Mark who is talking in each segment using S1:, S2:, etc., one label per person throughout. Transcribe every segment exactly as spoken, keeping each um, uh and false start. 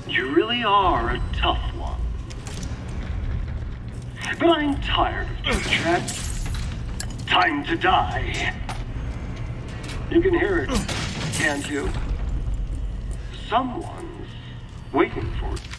S1: You really are a tough one. But I'm tired of chit-chat. Time to die. You can hear it, can't you? Someone's waiting for it.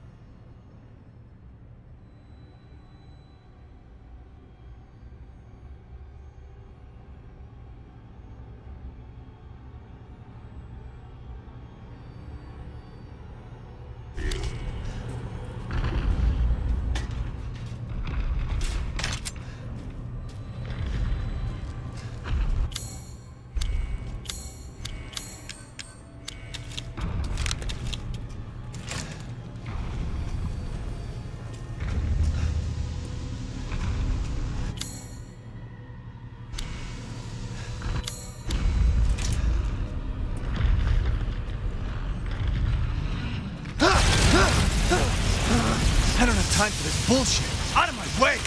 S2: I don't have time for this bullshit. Out of my way!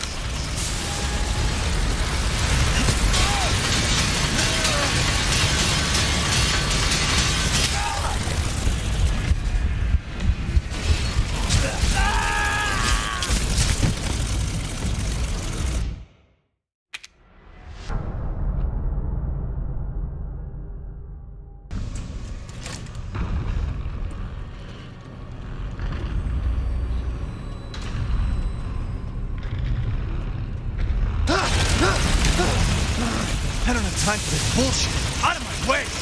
S2: I don't have time for this bullshit. Out of my way!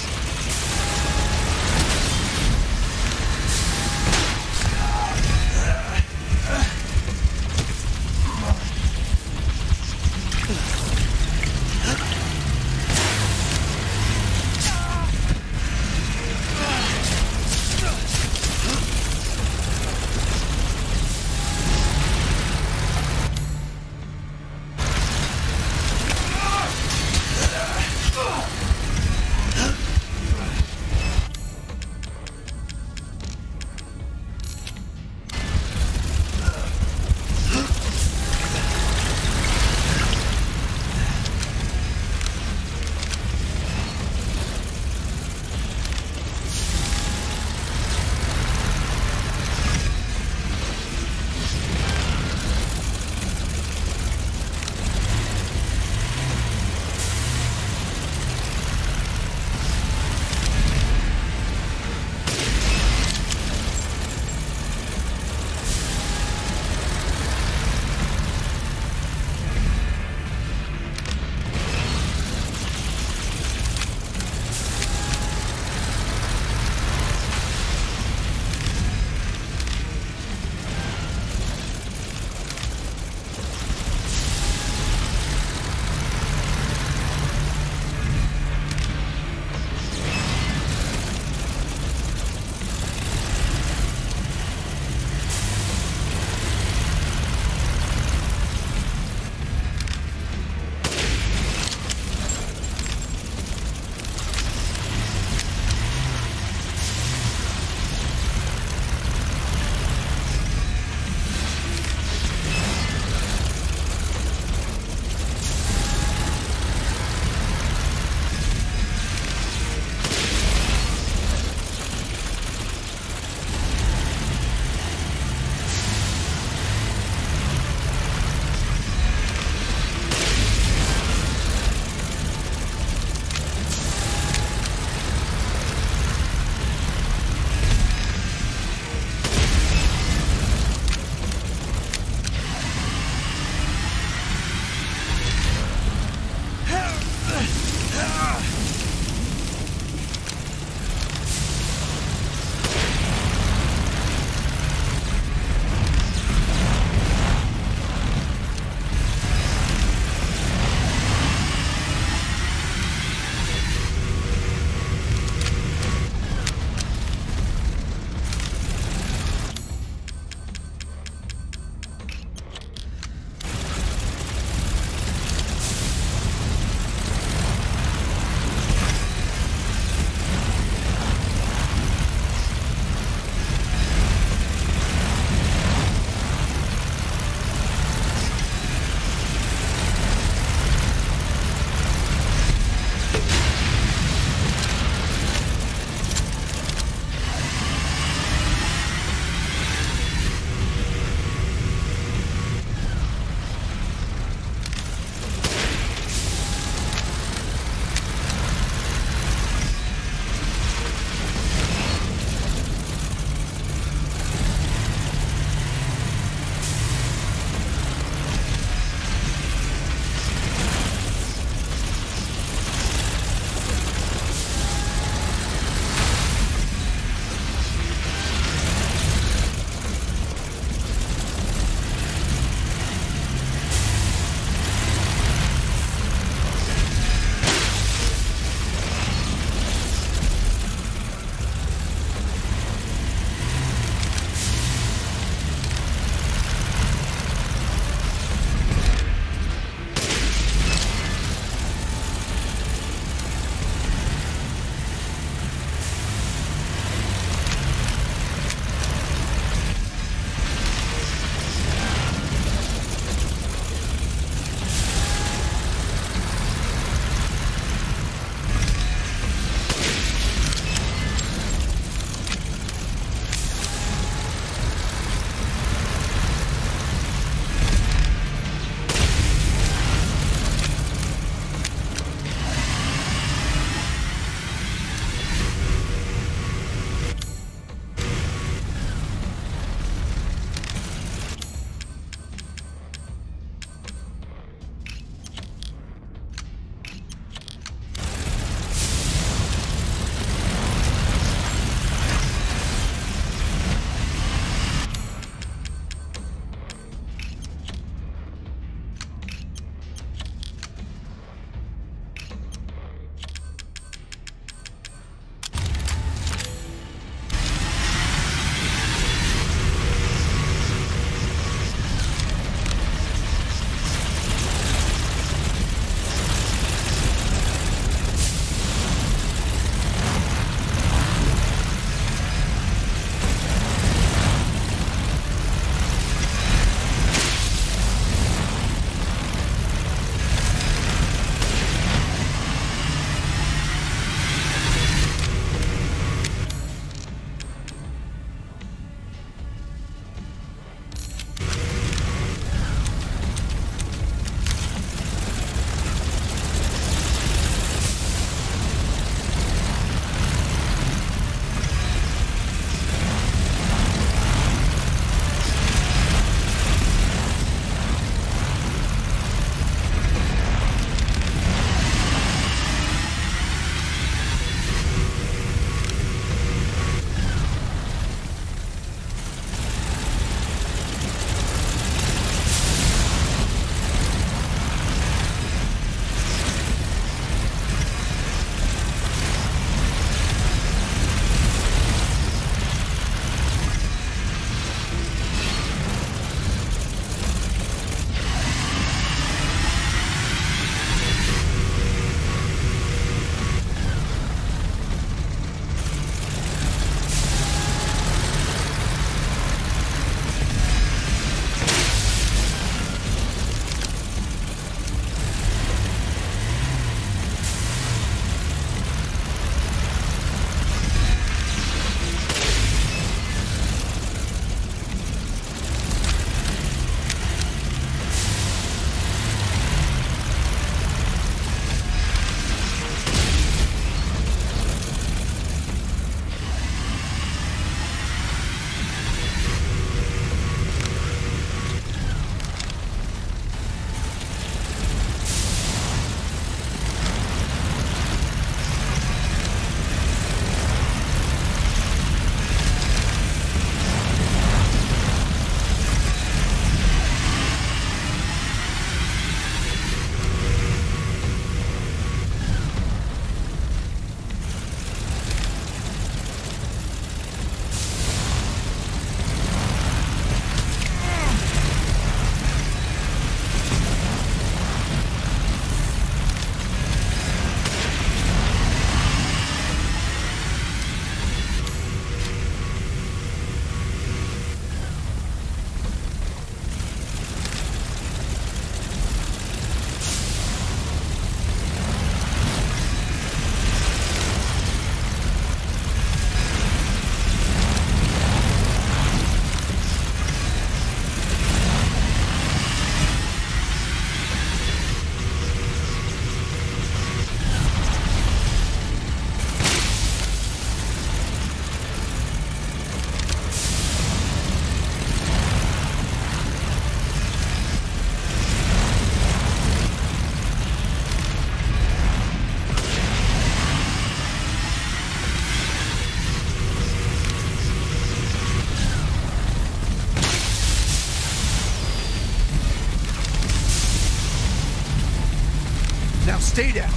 S2: Stay down.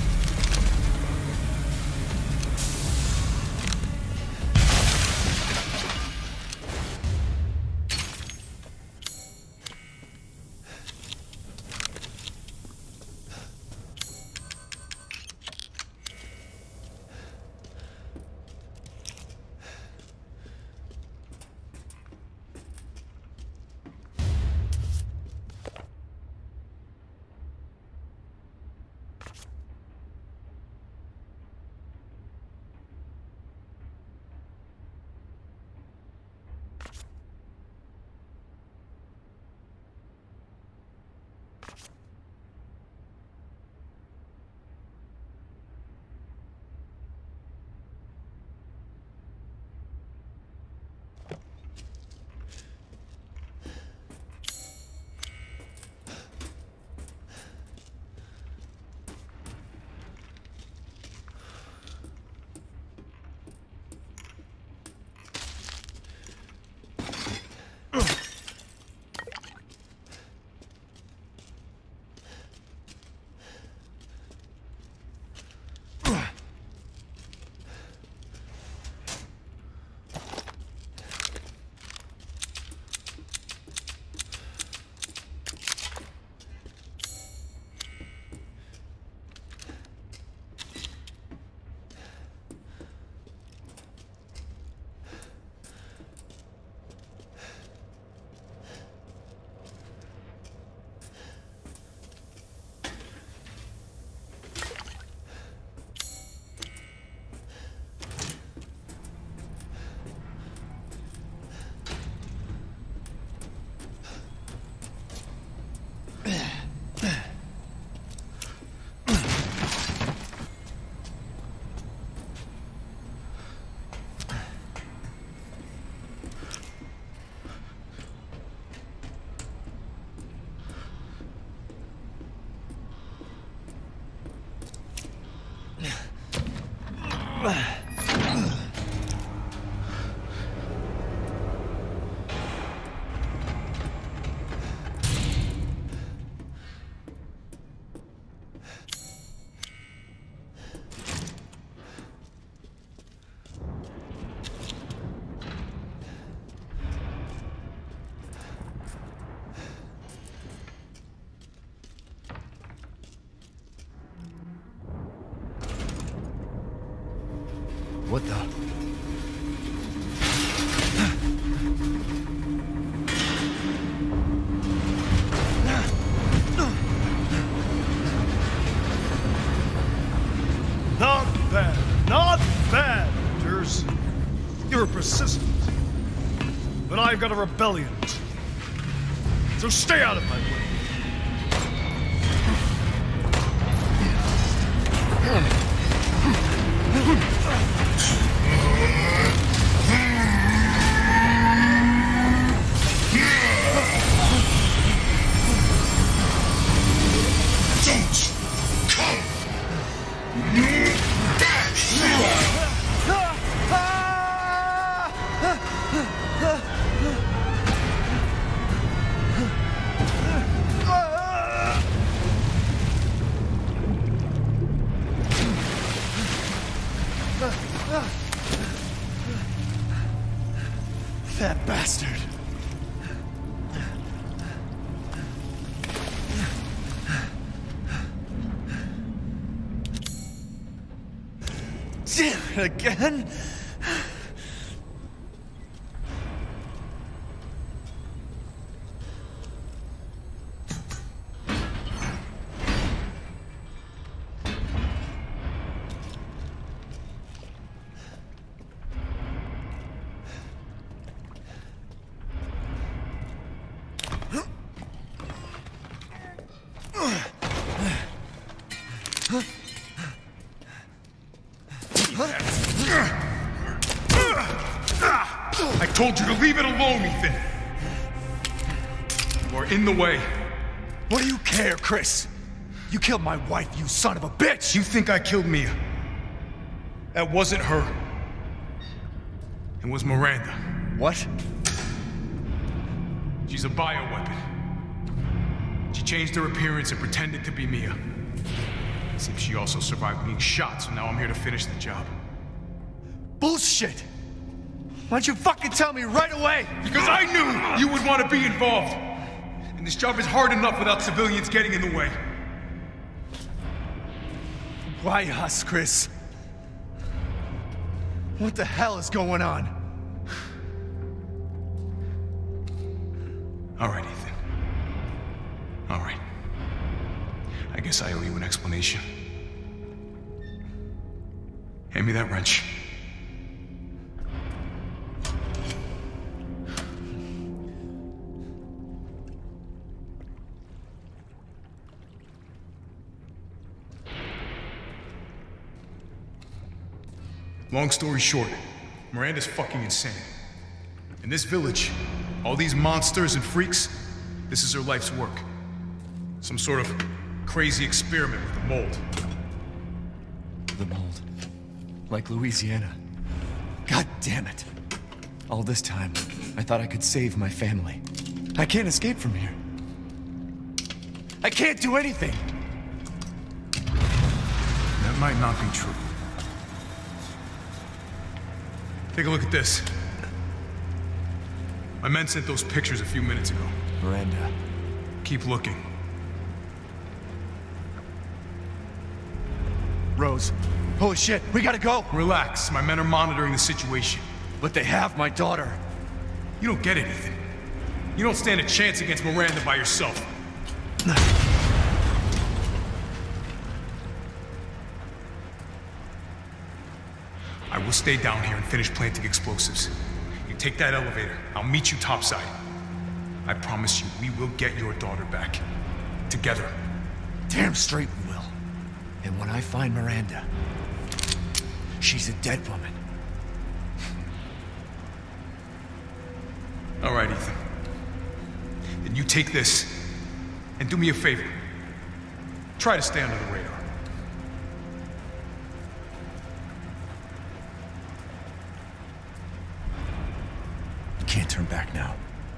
S2: What the? Not bad. Not bad, Hunters. You're persistent. But I've got a rebellion. So stay out of my way. That bastard. Damn it again.
S3: I told you to leave it alone, Ethan. You are in the way.
S2: What do you care, Chris? You killed my wife, you son of a bitch!
S3: You think I killed Mia? That wasn't her. It was Miranda.
S2: What?
S3: She's a bioweapon. She changed her appearance and pretended to be Mia. Seems she also survived being shot, so now I'm here to finish the job.
S2: Bullshit! Why don't you fucking tell me right away?
S3: Because I knew you would want to be involved! And this job is hard enough without civilians getting in the way.
S2: Why us, Chris? What the hell is going on?
S3: All right, Ethan. All right. I guess I owe you an explanation. Hand me that wrench. Long story short, Miranda's fucking insane. In this village, all these monsters and freaks, this is her life's work. Some sort of crazy experiment with the mold.
S2: The mold. Like Louisiana. God damn it. All this time, I thought I could save my family. I can't escape from here. I can't do anything!
S3: That might not be true. Take a look at this. My men sent those pictures a few minutes ago.
S2: Miranda.
S3: Keep looking.
S2: Rose. Holy shit, we gotta go!
S3: Relax, my men are monitoring the situation.
S2: But they have my daughter.
S3: You don't get it, Ethan. You don't stand a chance against Miranda by yourself. I will stay down here and finish planting explosives. You take that elevator, I'll meet you topside. I promise you, we will get your daughter back. Together.
S2: Damn straight we will. And when I find Miranda, she's a dead woman.
S3: All right, Ethan. Then you take this, and do me a favor. Try to stay under the radar.
S2: Can't turn back now.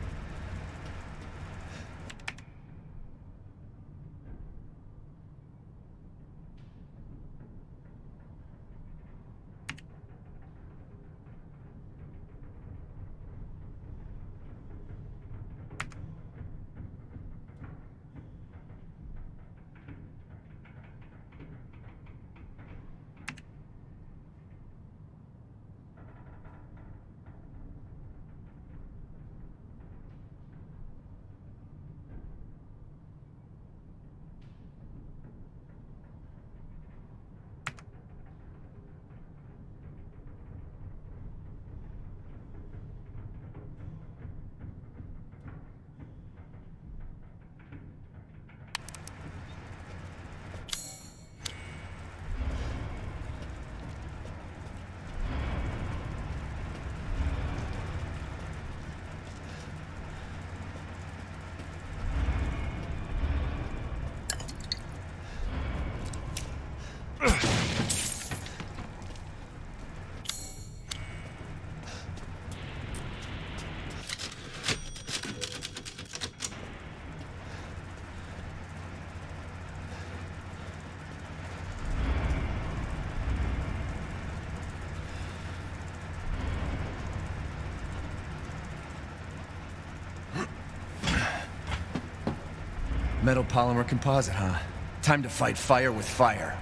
S2: Metal polymer composite, huh? Time to fight fire with fire.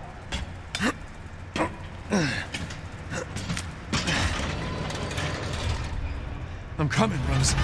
S2: I'm coming, Rose.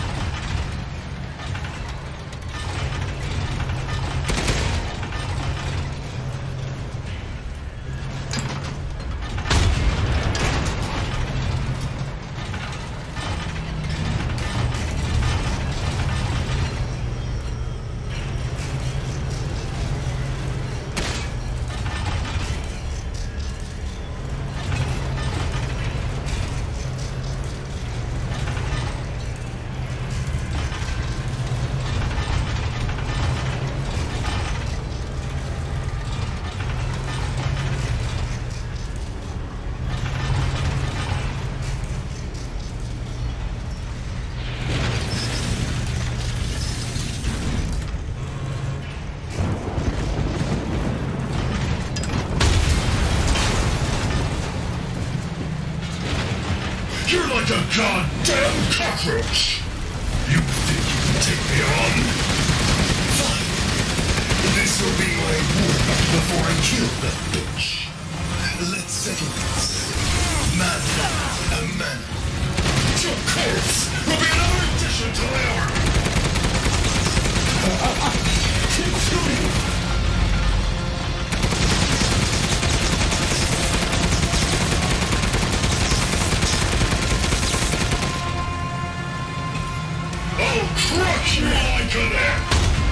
S4: goddamn cockroach! You think you can take me on? Fine. This'll be my warm-up before I kill that bitch. Let's settle this. Man and man. Your corpse will be another addition to my army. Keep shooting. I'll crush you like an egg!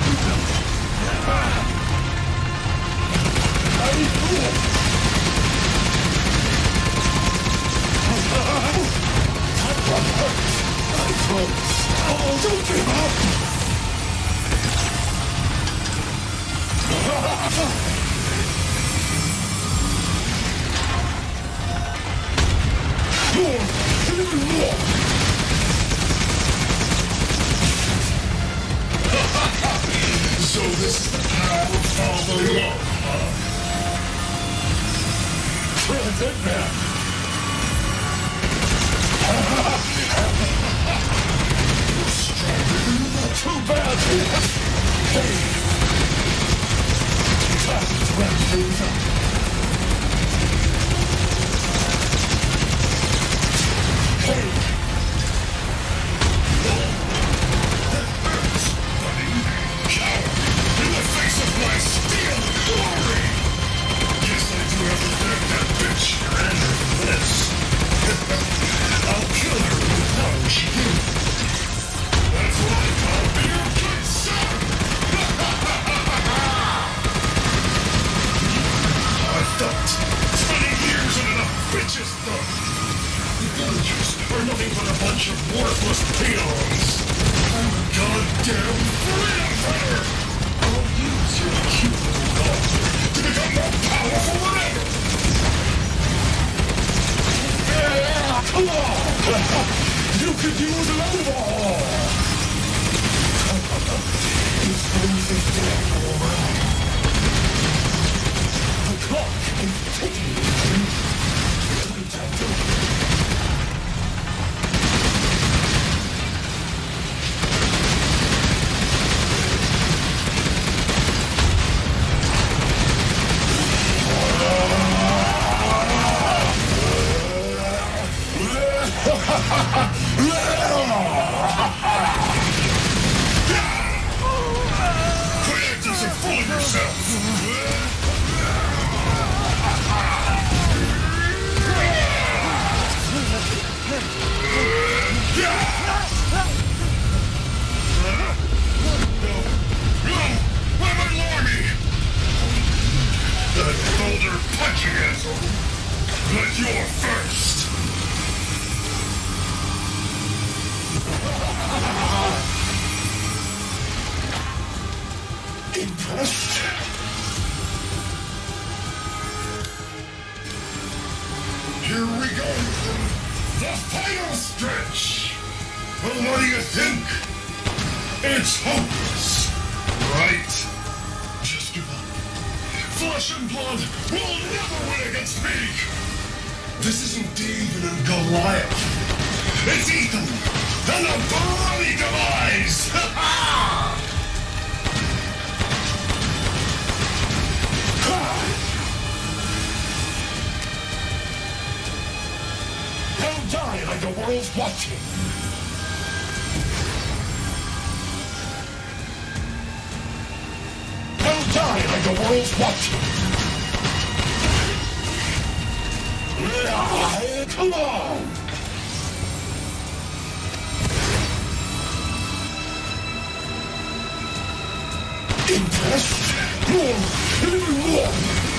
S4: Oh, don't give up! So this is the power of father love, huh? Turns it back. You're stronger than that. Too bad. Hey. Time to wrap things up. Hey. My steel glory! Guess I do have to thank that bitch Miranda for this. I'll kill her with the power she gave me. That's what I call being a good son! I thought twenty years and enough bitches thought. The villagers are nothing but a bunch of worthless peons. I'm a goddamn freedom fighter! I'll use your cute little dog to become more powerful than ever! Yeah, come on! You could use an overhaul! This place is dead for a while. The clock is ticking. Every time to... Practice and fool yourself! That boulder punching asshole! But you're first! Impressed? Here we go, the final stretch! Well, what do you think? It's hopeless, right? Just give up. Flesh and blood will never win against me! This isn't David and Goliath. It's Ethan and a bloody demise! Ha-ha! Don't die like the world's watching! Don't die like the world's watching! Come on! Impressed? More! Even more!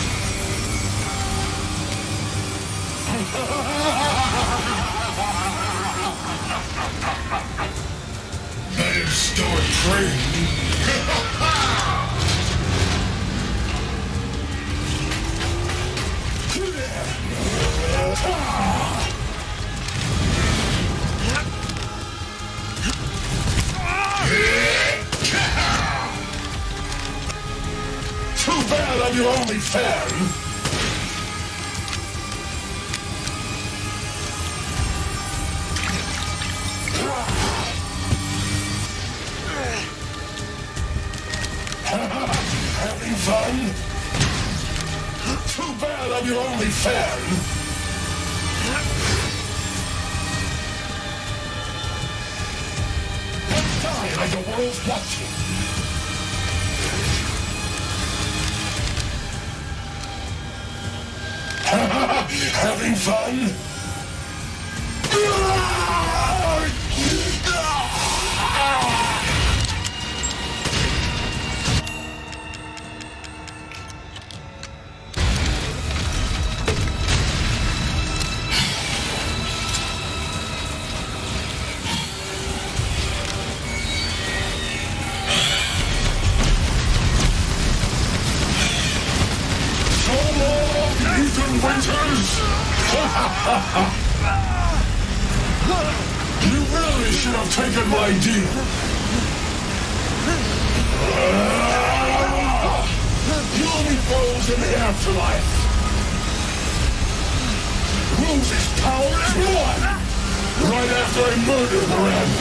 S4: Better start praying. Too bad I'm your only fan. fun? Too bad I'm your only fan. Let's die like the world's watching. Having fun? You really should have taken my deal. You'll be frozen in the afterlife. Rose's power is one. Right after I murder Miranda.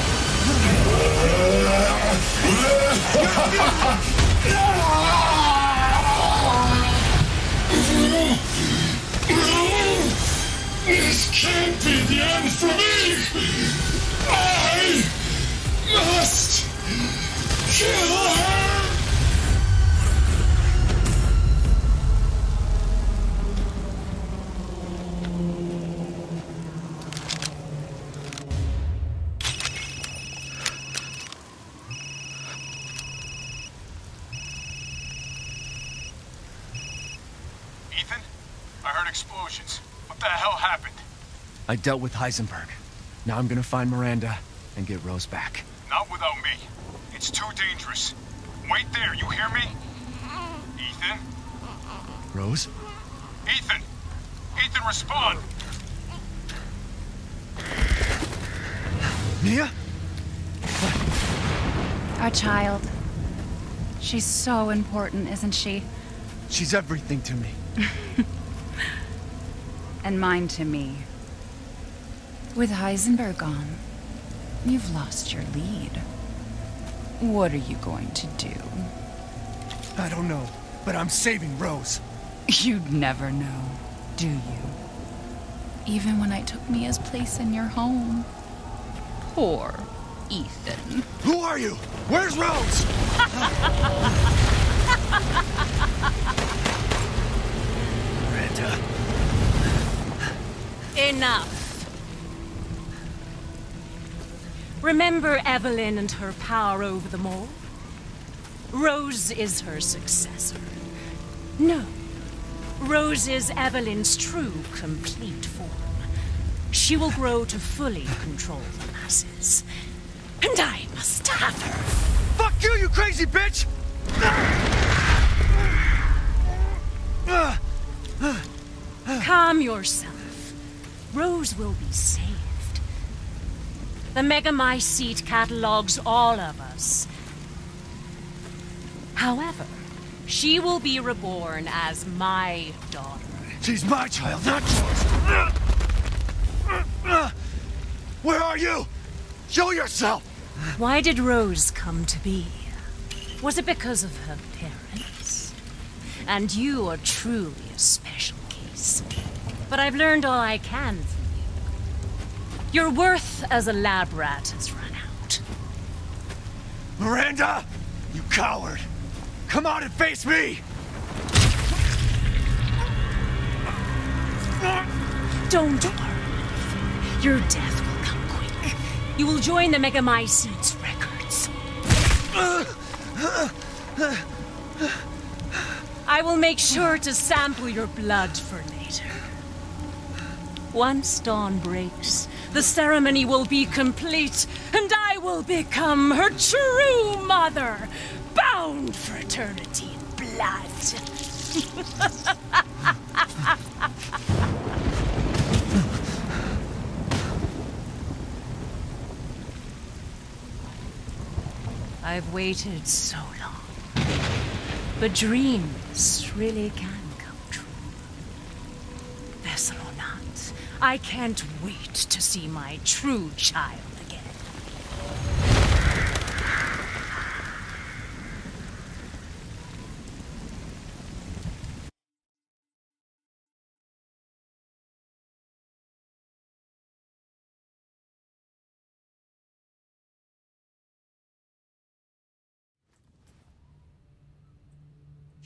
S4: This can't be the end for me! I must kill her!
S3: Ethan? I heard explosions. What the hell happened?
S2: I dealt with Heisenberg. Now I'm gonna find Miranda and get Rose back.
S3: Not without me. It's too dangerous. Wait there, you hear me? Ethan?
S2: Rose?
S3: Ethan! Ethan, respond!
S2: Mia?
S5: Our child. She's so important, isn't she?
S2: She's everything to me.
S5: And mine to me. With Heisenberg gone, you've lost your lead. What are you going to do?
S2: I don't know, but I'm saving Rose.
S5: You'd never know, do you? Even when I took Mia's place in your home. Poor Ethan.
S2: Who are you? Where's Rose? Miranda.
S6: Enough. Remember Evelyn and her power over them all? Rose is her successor. No. Rose is Evelyn's true, complete form. She will grow to fully control the masses. And I must have her.
S2: Fuck you, you crazy bitch!
S6: Calm yourself. Rose will be saved. The Megamycete catalogs all of us. However, she will be reborn as my daughter.
S2: She's my child, not yours. Where are you? Show yourself!
S6: Why did Rose come to be? Was it because of her parents? And you are truly a special case. But I've learned all I can from you. Your worth as a lab rat has run out.
S2: Miranda! You coward! Come out and face me!
S6: Don't worry. Your death will come quick. You will join the Megamycete's records. I will make sure to sample your blood for later. Once dawn breaks, the ceremony will be complete, and I will become her true mother, bound for eternity in blood. I've waited so long, but dreams really can come true. Vessel or not, I can't wait to see my true child again.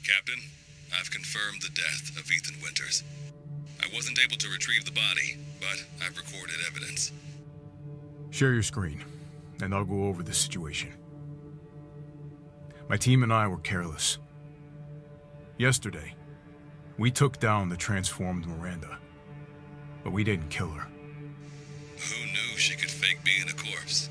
S7: Captain, I've confirmed the death of Ethan Winters. I wasn't able to retrieve the body, but I've recorded evidence.
S3: Share your screen, and I'll go over the situation. My team and I were careless. Yesterday, we took down the transformed Miranda, but we didn't kill her.
S7: Who knew she could fake being a corpse?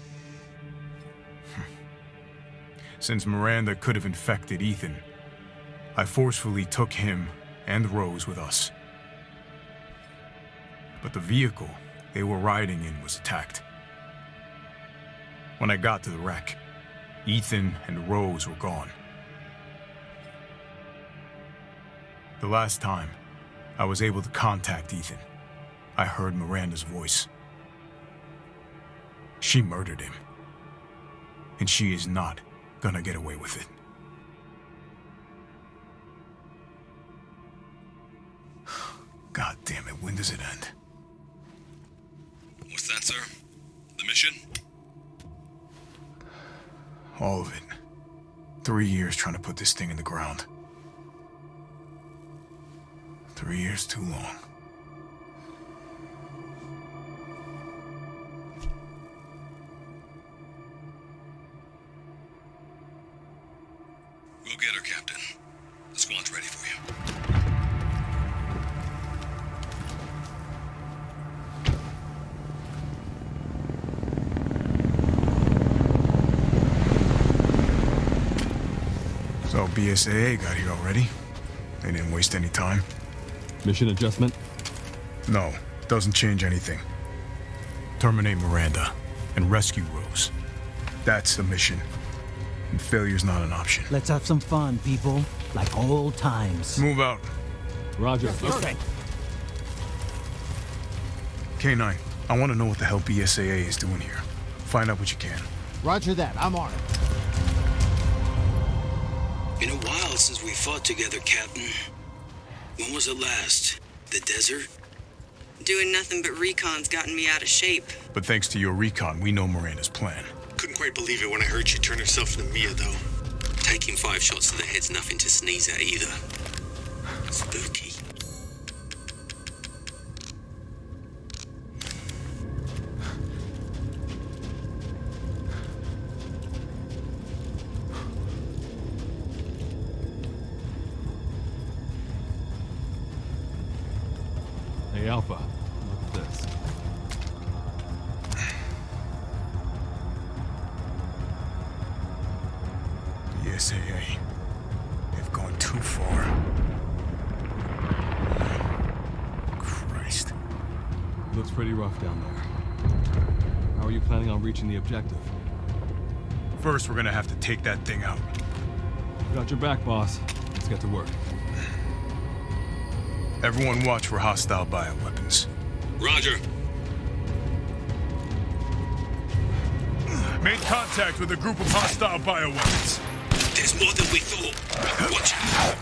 S3: Since Miranda could have infected Ethan, I forcefully took him and Rose with us. But the vehicle they were riding in was attacked. When I got to the wreck, Ethan and Rose were gone. The last time I was able to contact Ethan, I heard Miranda's voice. She murdered him, and she is not gonna get away with it. God damn it, when does it end?
S7: What's that, sir? The mission?
S3: All of it. Three years trying to put this thing in the ground. Three years too long.
S7: We'll get her, Captain. The squad's ready for you.
S3: So B S A A got here already? They didn't waste any time?
S8: Mission adjustment?
S3: No, doesn't change anything. Terminate Miranda and rescue Rose. That's the mission. And failure's not an option.
S9: Let's have some fun, people. Like old times.
S3: Move out.
S8: Roger.
S9: Okay.
S3: K nine, I want to know what the hell B S A A is doing here. Find out what you can.
S9: Roger that. I'm on it.
S10: Been a while since we fought together, Captain. When was it last? The desert?
S11: Doing nothing but recon's gotten me out of shape.
S3: But thanks to your recon, we know Miranda's plan.
S10: Couldn't quite believe it when I heard she turned herself into Mia, though. Taking five shots to the head's nothing to sneeze at either. Spooky.
S8: Hey, Alpha, look at this.
S3: B S A A. They've gone too far. Christ.
S8: Looks pretty rough down there. How are you planning on reaching the objective?
S3: First, we're gonna have to take that thing out.
S8: Got your back, boss. Let's get to work.
S3: Everyone watch for hostile bioweapons.
S7: Roger.
S3: Made contact with a group of hostile bioweapons.
S10: There's more than we thought. Watch out.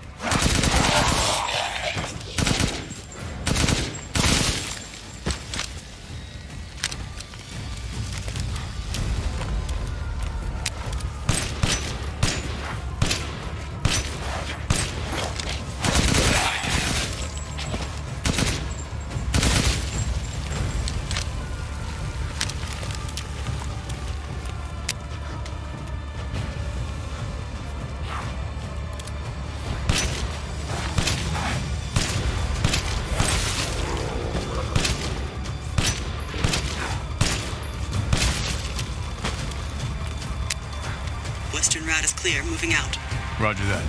S11: Western route is clear. Moving out.
S3: Roger that.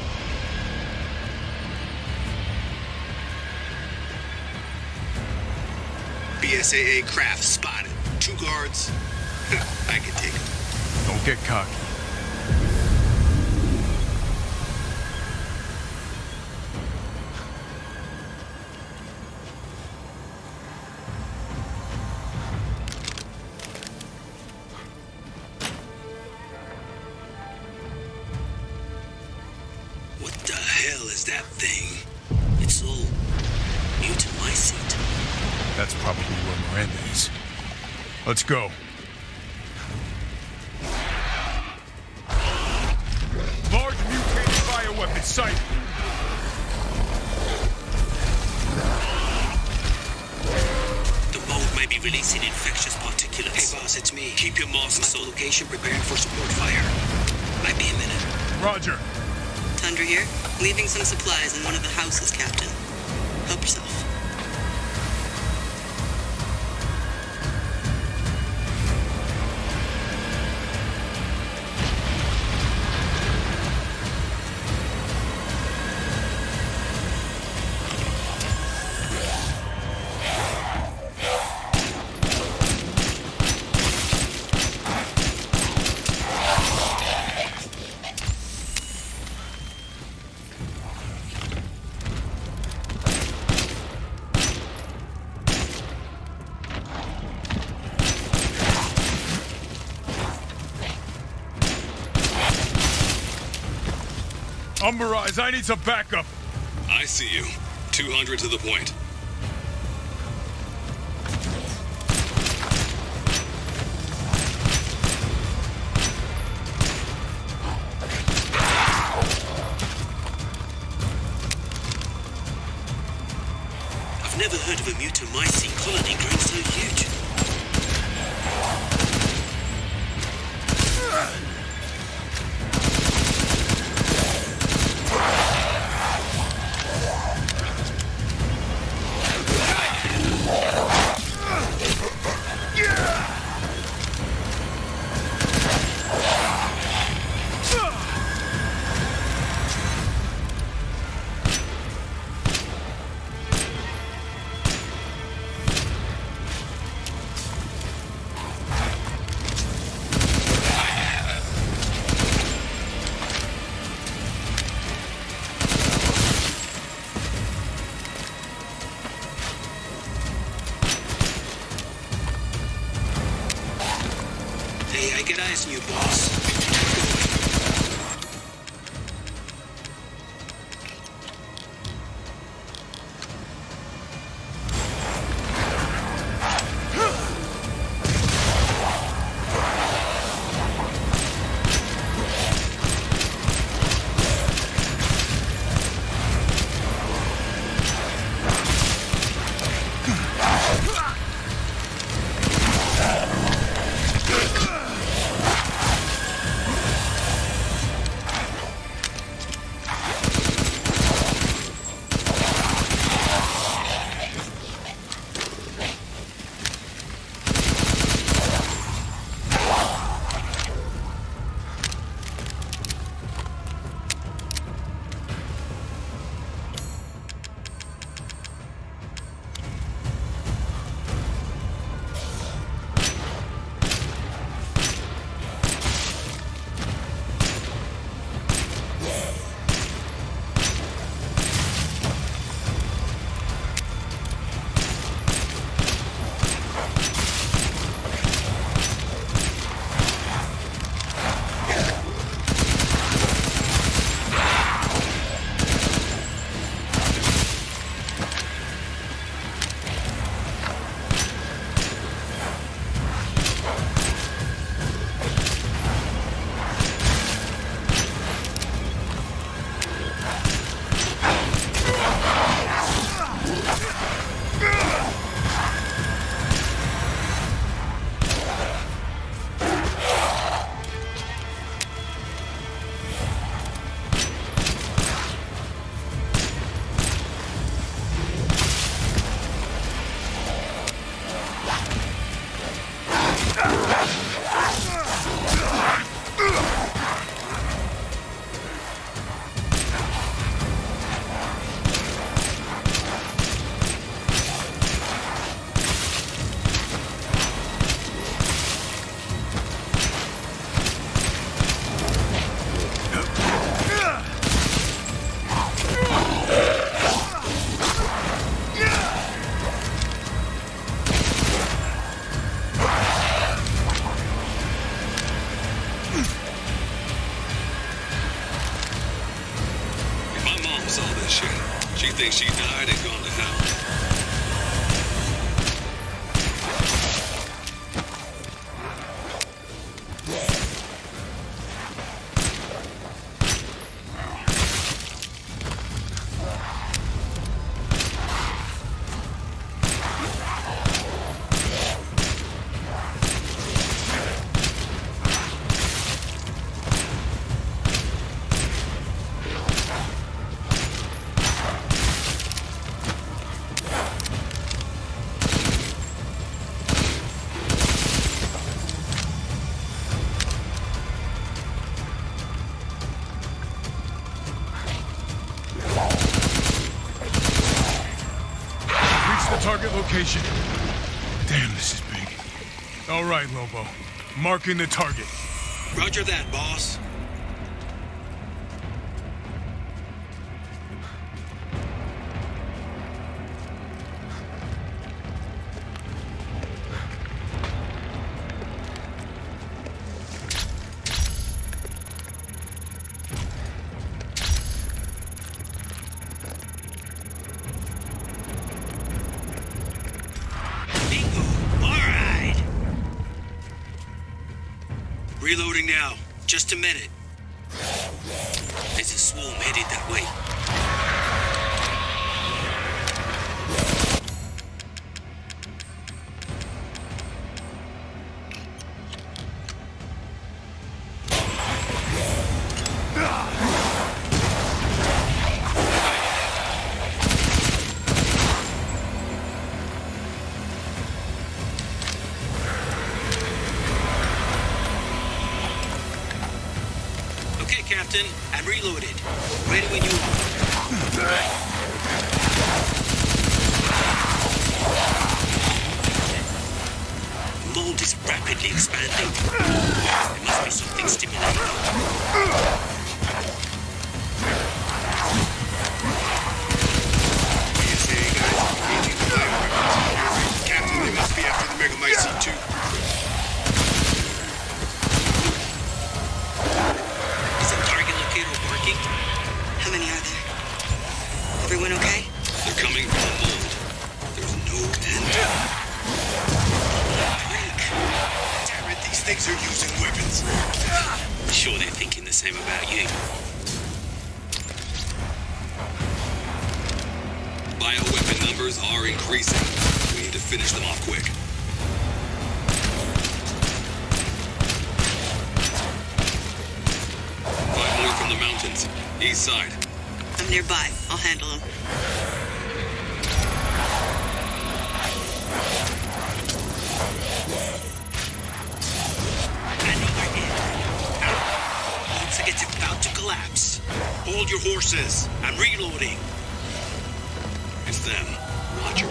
S10: B S A A craft spotted. Two guards. I can take them.
S3: Don't get cocky.
S10: What the hell is that thing? It's all new to my seat.
S3: That's probably where Miranda is. Let's go. Large mutated bioweapon. werewolf in sight!
S10: The mold may be releasing infectious particulates. Hey boss, it's me. Keep your masks on location, preparing for support fire. Might be a minute.
S3: Roger.
S11: Tundra here. Leaving some supplies in one of the houses, Captain. Help yourself.
S3: Umberize, I need some backup.
S7: I see you. two hundred to the point.
S10: I've never heard of a mutamycete colony growing so huge. Hey, I get eyes on you, boss.
S7: She thinks she died and gone to hell.
S3: vision. Damn, this is big. All right, Lobo. Marking the target.
S10: Roger that, boss. Reloading now. Just a minute. There's a swarm headed that way. Captain, I'm reloaded. Ready when you are. The mold is rapidly expanding. There must be something stimulating it. What are you saying, guys? Eating the bioweapons. Captain, they must be after the Megamycete too.
S11: How many are there? Everyone okay?
S10: They're coming from the mold. There's no end.
S11: Break.
S10: Damn it, these things are using weapons. Sure they're thinking the same about you. Bioweapon numbers are increasing. We need to finish them off quick. Five more from the mountains. East side.
S11: I'm nearby. I'll handle them.
S10: Another hit. Looks like it's about to collapse. Hold your horses. I'm reloading. It's them. Roger.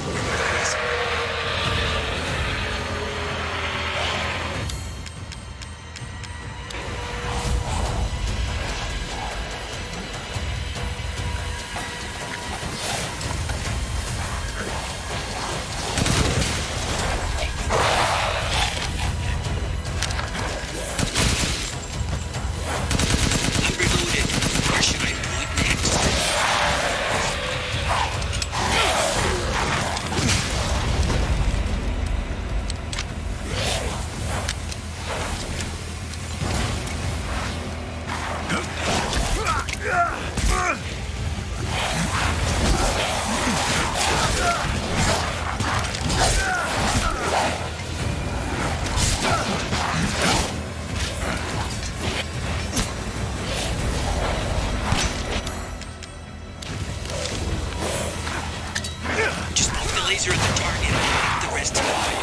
S10: Laser at the target. The rest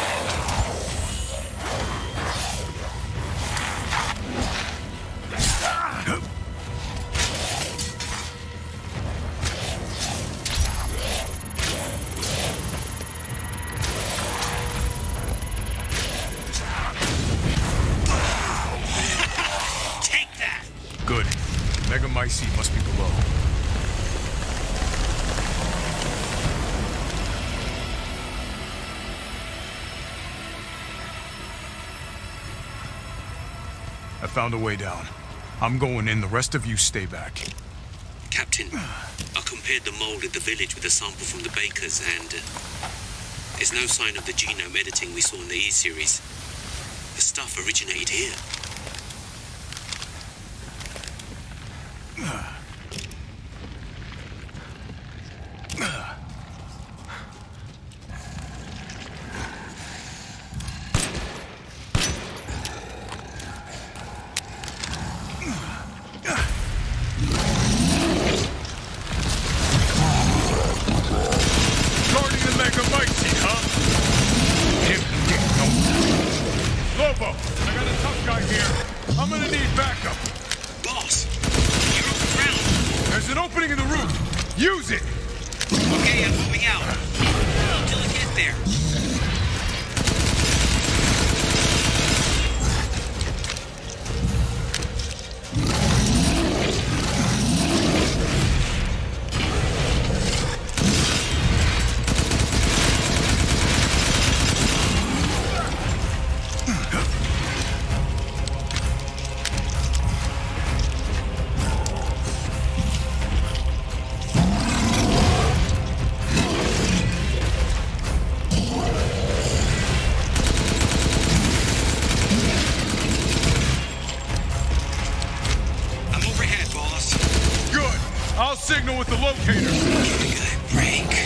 S10: Take that.
S3: Good. Megamycete must be below. I found a way down. I'm going in, the rest of you stay back.
S10: Captain, I compared the mold at the village with a sample from the bakers, and uh, there's no sign of the genome editing we saw in the E-series. The stuff originated here.
S3: Use it!
S10: Okay, I'm moving out. Until it gets there.
S3: I'll signal with the locator.
S10: Give the guy a break.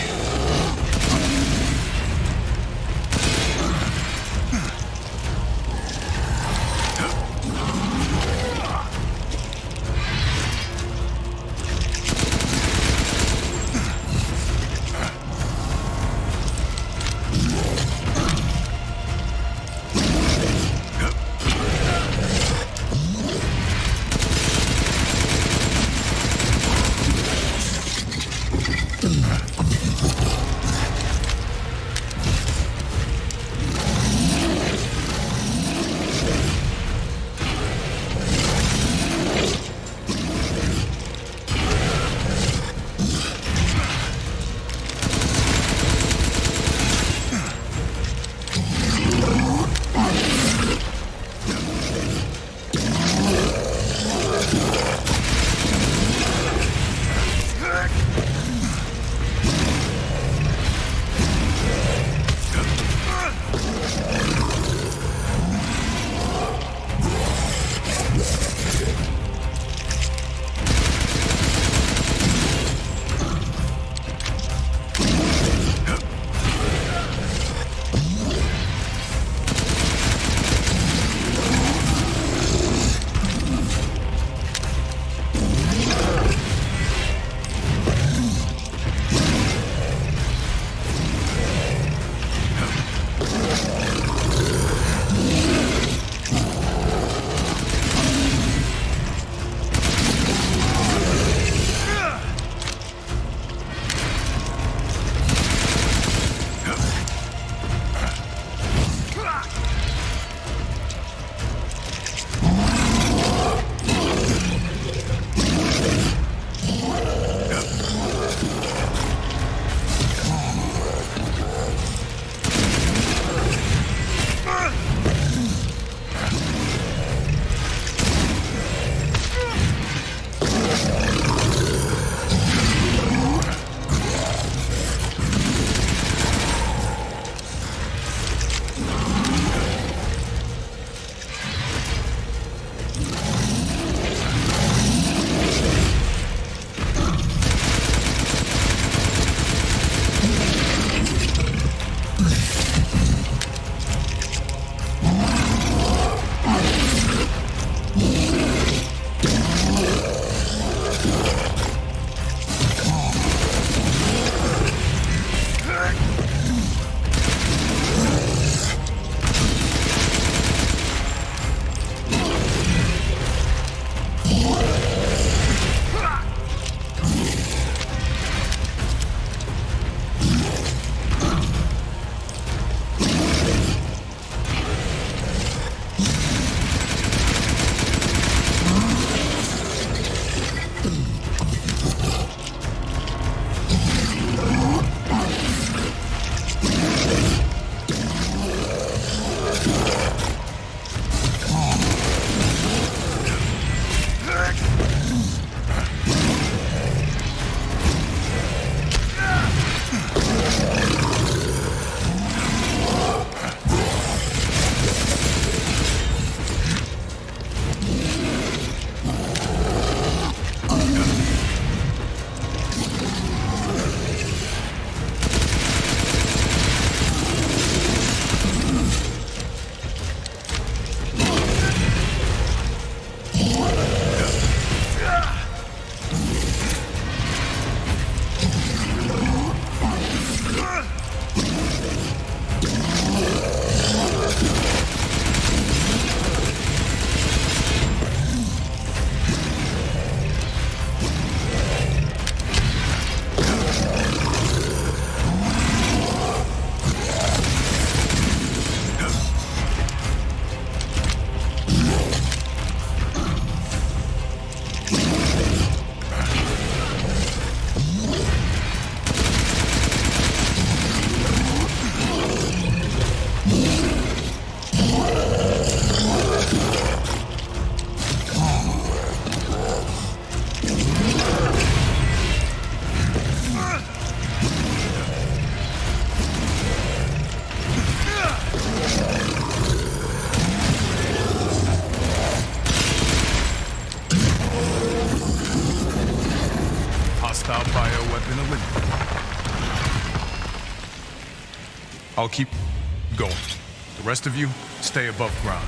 S3: I'll keep going. The rest of you, stay above ground.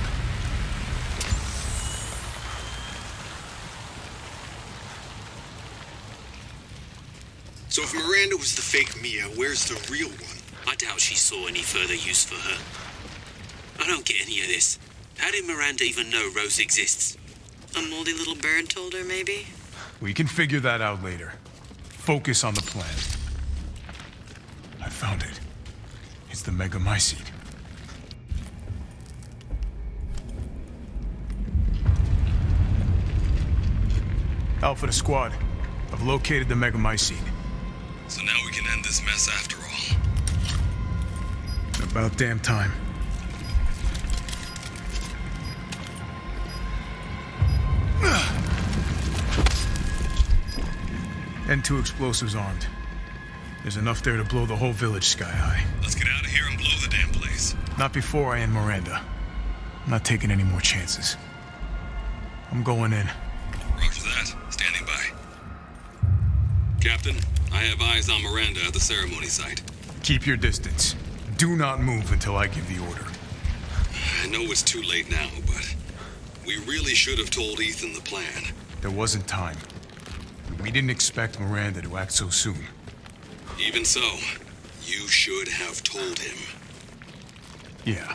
S10: So if Miranda was the fake Mia, where's the real one? I doubt she saw any further use for her. I don't get any of this. How did Miranda even know Rose exists?
S11: A moldy little bird told her, maybe?
S3: We can figure that out later. Focus on the plan. I found it. It's the megamycete. Alpha to squad. I've located the megamycete.
S7: So now we can end this mess after all.
S3: About damn time. N two explosives armed. There's enough there to blow the whole village sky high.
S7: Let's get out of here and blow the damn place.
S3: Not before I end Miranda. I'm not taking any more chances. I'm going in.
S7: Roger that. Standing by. Captain, I have eyes on Miranda at the ceremony site.
S3: Keep your distance. Do not move until I give the order.
S7: I know it's too late now, but we really should have told Ethan the plan.
S3: There wasn't time. We didn't expect Miranda to act so soon.
S7: Even so, you should have told him.
S3: Yeah.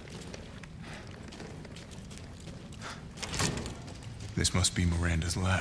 S3: This must be Miranda's lab.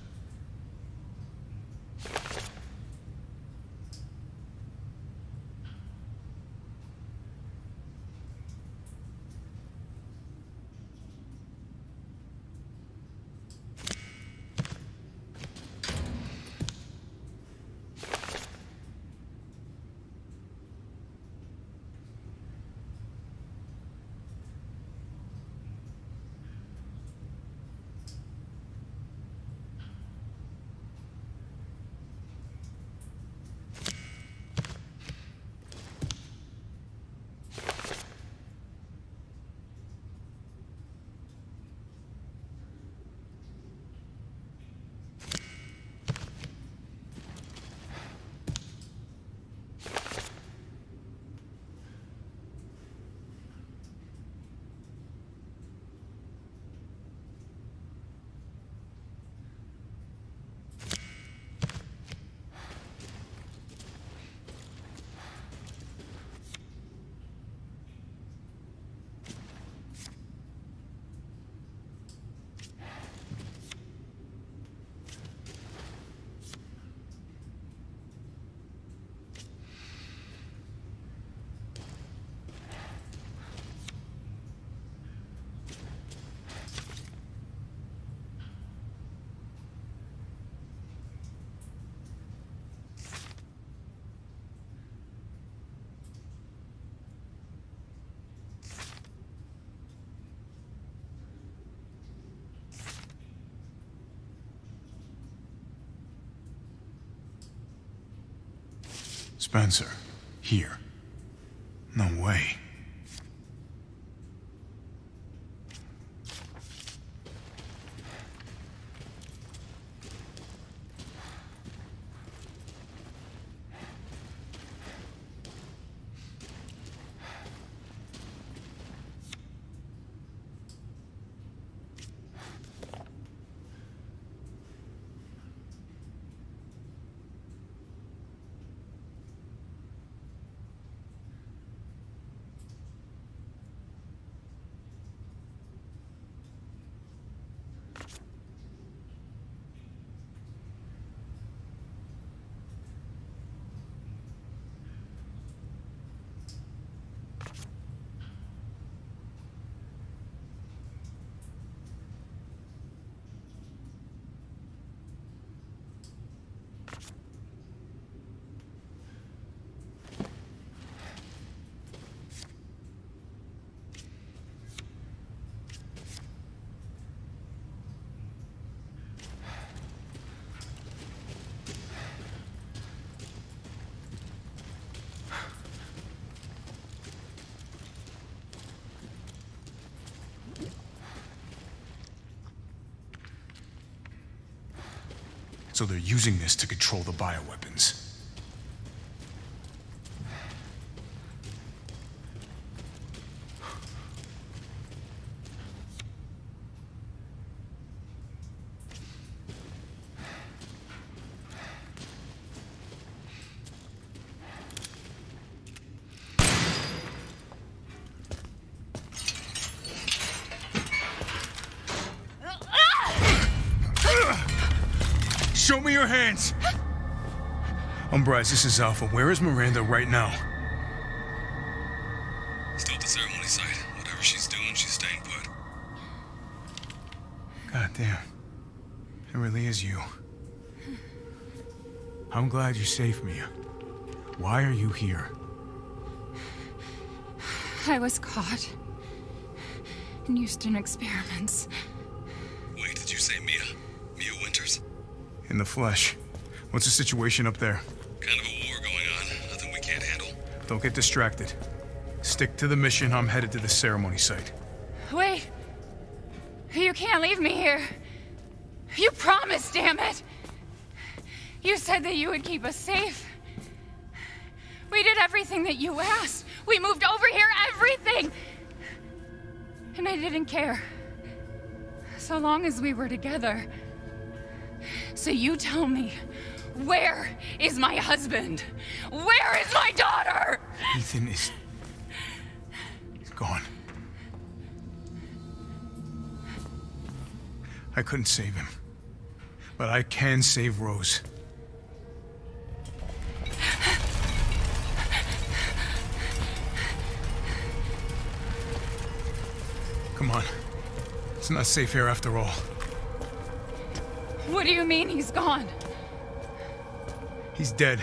S3: Spencer, here. No way. So they're using this to control the bioweapons. Show me your hands! Umbrise, this is Alpha. Where is Miranda right now?
S7: Still at the ceremony site. Whatever she's doing, she's staying put.
S3: God damn. It really is you. I'm glad you're safe, Mia. Why are you here?
S5: I was caught in Houston experiments.
S7: Wait, did you say Mia? Mia Winters?
S3: In the flesh. What's the situation up there?
S7: Kind of a war going on. Nothing we can't handle.
S3: Don't get distracted. Stick to the mission. I'm headed to the ceremony site.
S5: Wait! You can't leave me here. You promised, damn it! You said that you would keep us safe. We did everything that you asked. We moved over here, everything! And I didn't care. So long as we were together. So you tell me, where is my husband? Where is my daughter?
S3: Ethan is... He's gone. I couldn't save him. But I can save Rose. Come on. It's not safe here after all.
S5: What do you mean he's gone?
S3: He's dead.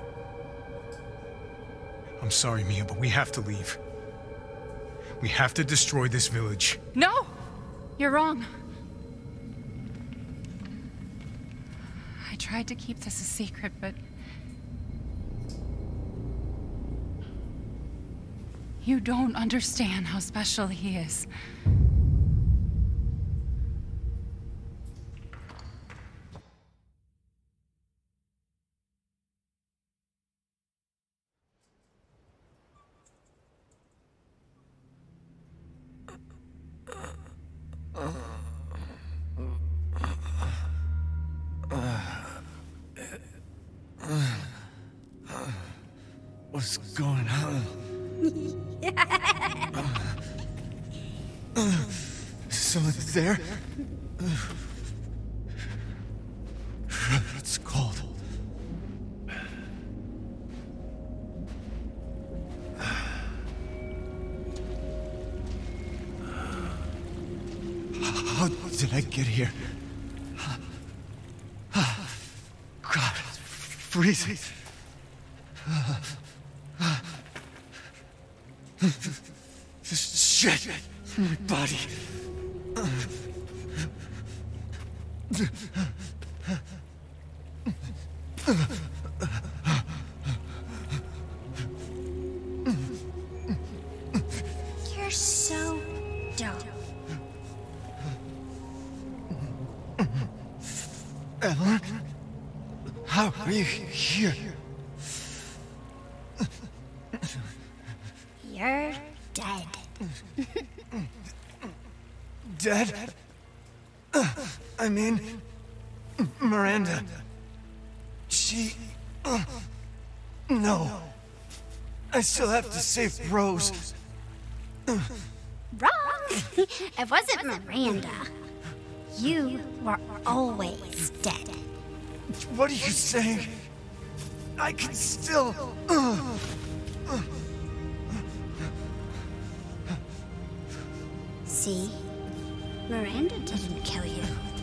S3: I'm sorry, Mia, but we have to leave. We have to destroy this village.
S5: No! You're wrong. I tried to keep this a secret, but... you don't understand how special he is.
S2: What's going on? Someone there? It's cold. How did I get here? God, it's freezing. This shit in my body.
S12: You're so dumb.
S2: Ellen? How are you here?
S12: You're dead.
S2: Dead? I mean, Miranda. She... No. I still have to save Rose.
S12: Wrong! It wasn't Miranda. You were always dead.
S2: What are you saying? I can still...
S12: See? Miranda didn't kill you.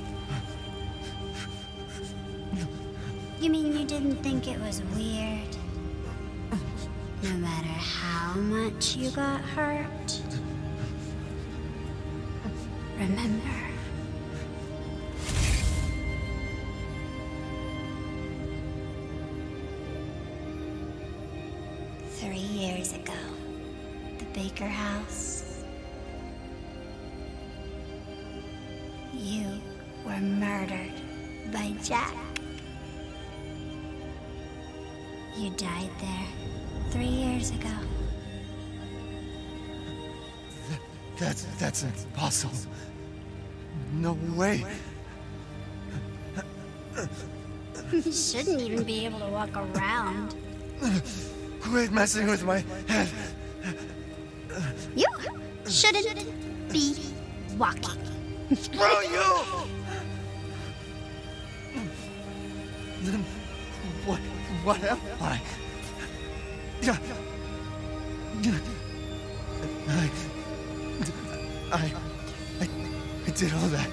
S12: You mean you didn't think it was weird? No matter how much you got hurt? Remember? Three years ago, the Baker house. You were murdered by Jack. You died there three years ago.
S2: Th that's... that's impossible. No way.
S12: You shouldn't even be able to walk around.
S2: Quit messing with my head.
S12: You shouldn't be walking.
S2: Screw you! Then what, what am I? I, I, I, I did all that.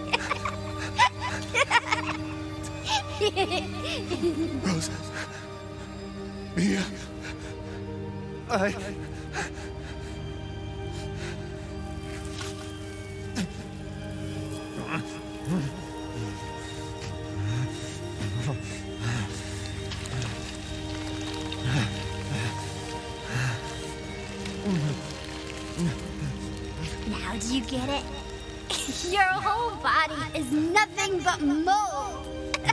S2: Rose. Mia. I...
S12: Now do you get it? Your whole body is nothing but mold.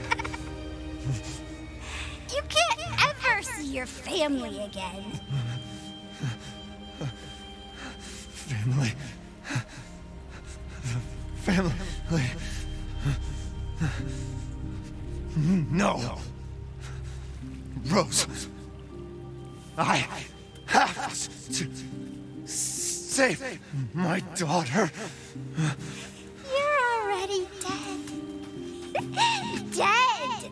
S12: You can't ever see your family again.
S2: Family. Family. No. Rose. I have to save my daughter.
S12: You're already dead. Dead!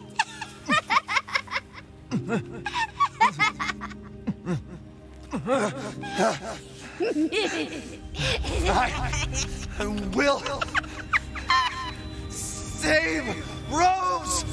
S2: I will save Rose!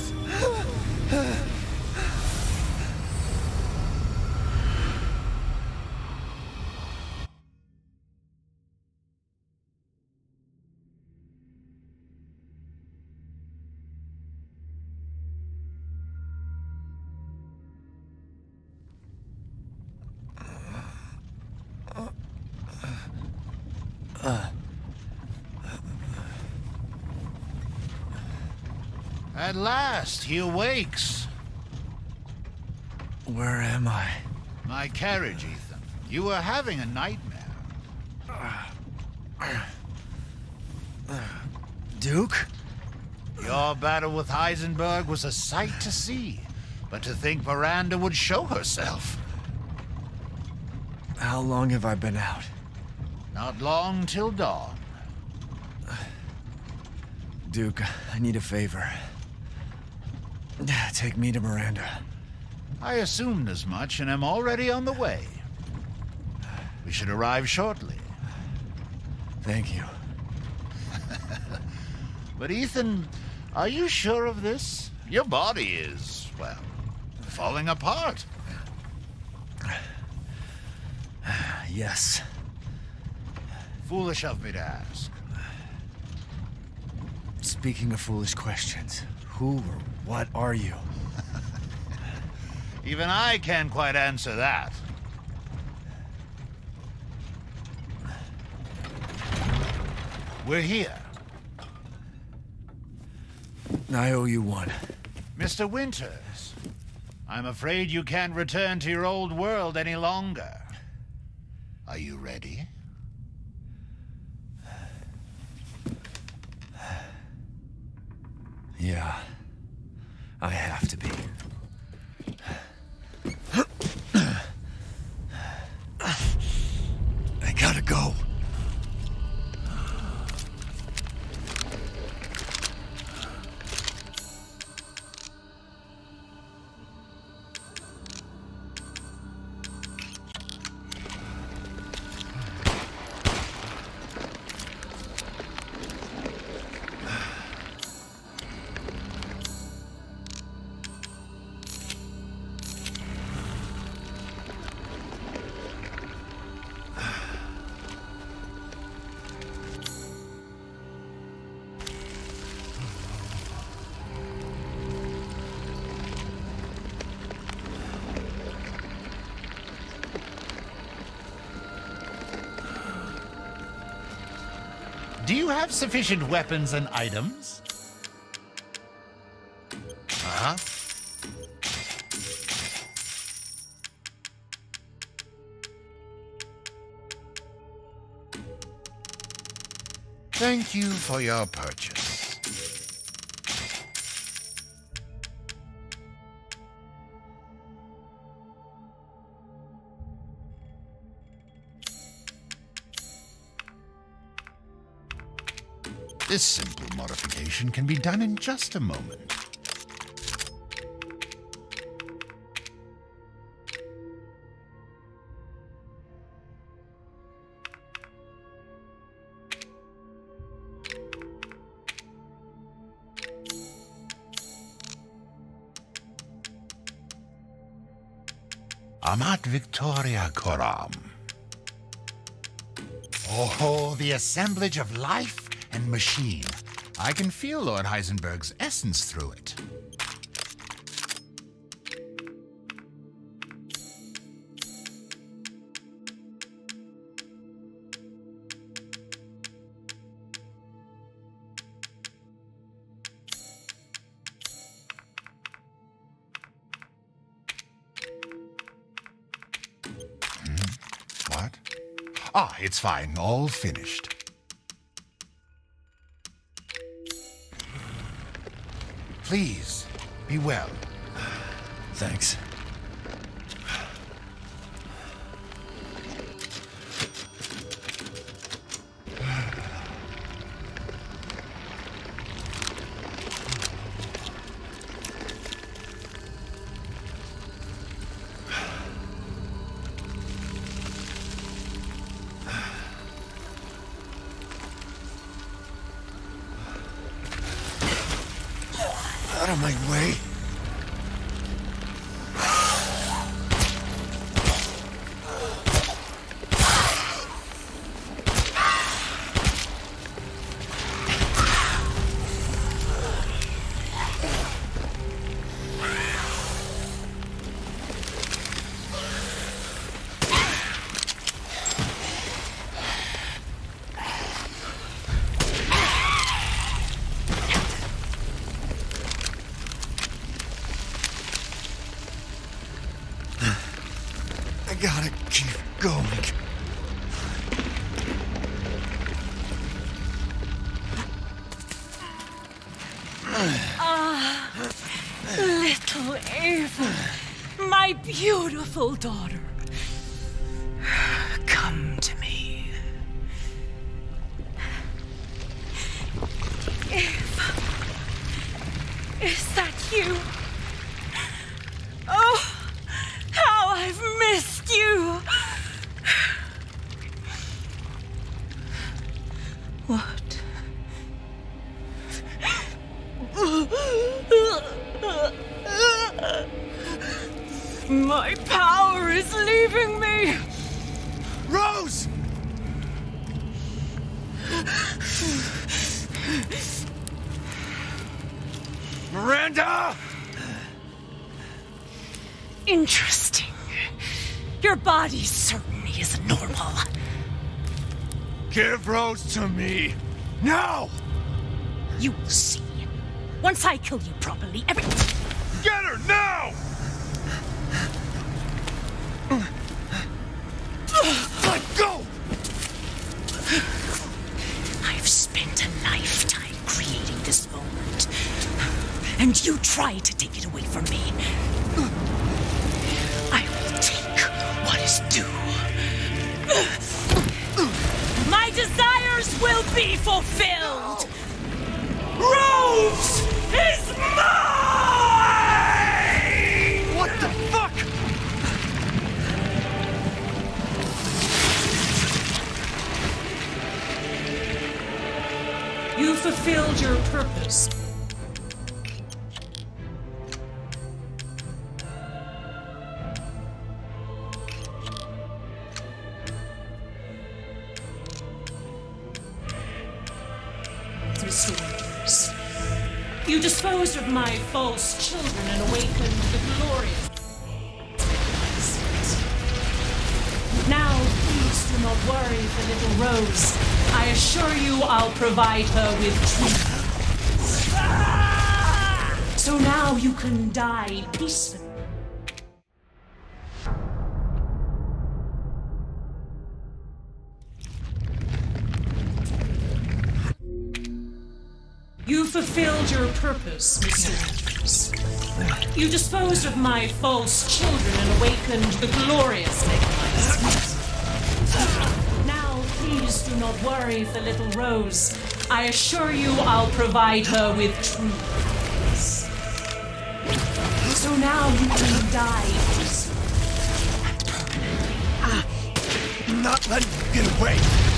S13: At last, he awakes.
S2: Where am I?
S13: My carriage, Ethan. You were having a nightmare.
S2: Duke?
S13: Your battle with Heisenberg was a sight to see. But to think Miranda would show herself.
S2: How long have I been out?
S13: Not long till dawn.
S2: Duke, I need a favor. Take me to Miranda.
S13: I assumed as much and am already on the way. We should arrive shortly.
S2: Thank you.
S13: But Ethan, are you sure of this? Your body is, well, falling apart.
S2: Yes.
S13: Foolish of me to ask.
S2: Speaking of foolish questions, who or what are you?
S13: Even I can't quite answer that. We're here.
S2: I owe you one.
S13: Mister Winters, I'm afraid you can't return to your old world any longer. Are you ready?
S2: Yeah, I have to be. I gotta go.
S13: Do you have sufficient weapons and items? Uh-huh. Thank you for your purchase. This simple modification can be done in just a moment. Amat Victoria Coram. Oh, the assemblage of life and machine. I can feel Lord Heisenberg's essence through it. Ah, it's fine. All finished. Please, be well.
S2: Thanks. Out of my way. I gotta keep going.
S6: Ah, little Ava, my beautiful daughter. Come to me. Ava, is that you? Oh, how I've missed you. What? My power is leaving me!
S2: Rose! Miranda!
S6: Interesting. Your body certainly is normal.
S2: Give Rose to me! Now!
S6: You will see. Once I kill you properly, every...
S2: Get her now! Let go!
S6: I've spent a lifetime creating this moment, and you try to take it away from me. I will take what is due. My desires will be fulfilled! Rose is mine!
S2: What the fuck?
S6: You fulfilled your purpose. Restores. You disposed of my false children and awakened the glorious. Now, please do not worry for little Rose. I assure you I'll provide her with truth. So now you can die peacefully. You fulfilled your purpose, Mister Andrews. You disposed of my false children and awakened the glorious Nicholas. Now, please do not worry for little Rose. I assure you I'll provide her with truth. So now you can die peacefully and permanently.
S2: I'm not letting you get away.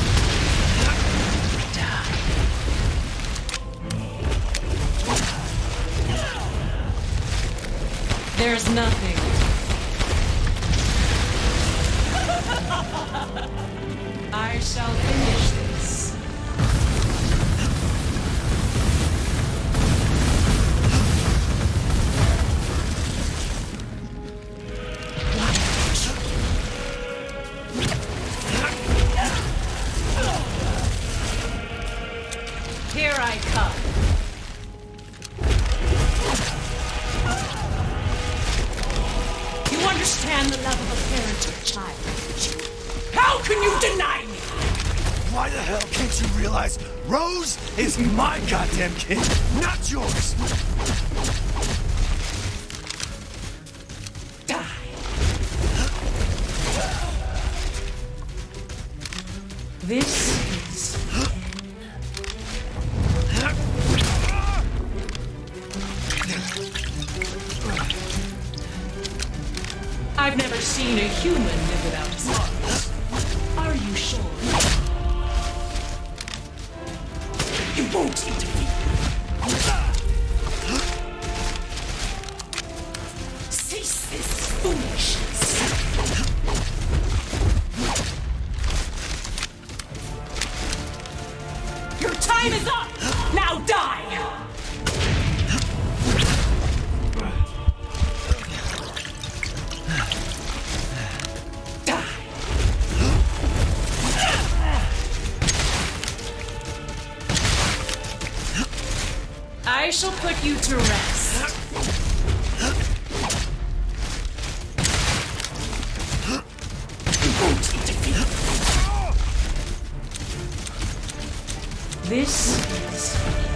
S6: Die. There's nothing shall finish this. Here I come. You understand the love of a parent or child, don't you? How can you deny me?
S2: Why the hell can't you realize Rose is my goddamn kid, not yours?
S6: Die. This is... I've never seen a human live without his heart. Are you sure? You won't interfere. Cease this foolishness. Your time is up! Now die! I shall put you to rest. You won't interfere. This is...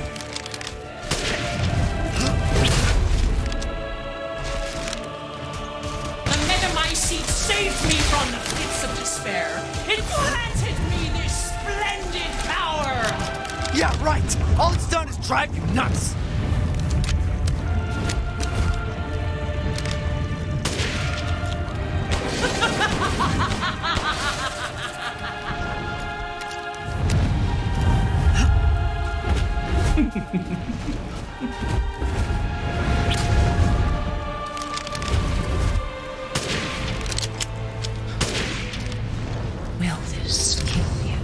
S6: The Metamycete saved me from the pits of despair. It granted me this splendid power.
S2: Yeah, right. All it's done is drive you nuts.
S6: Will this kill you?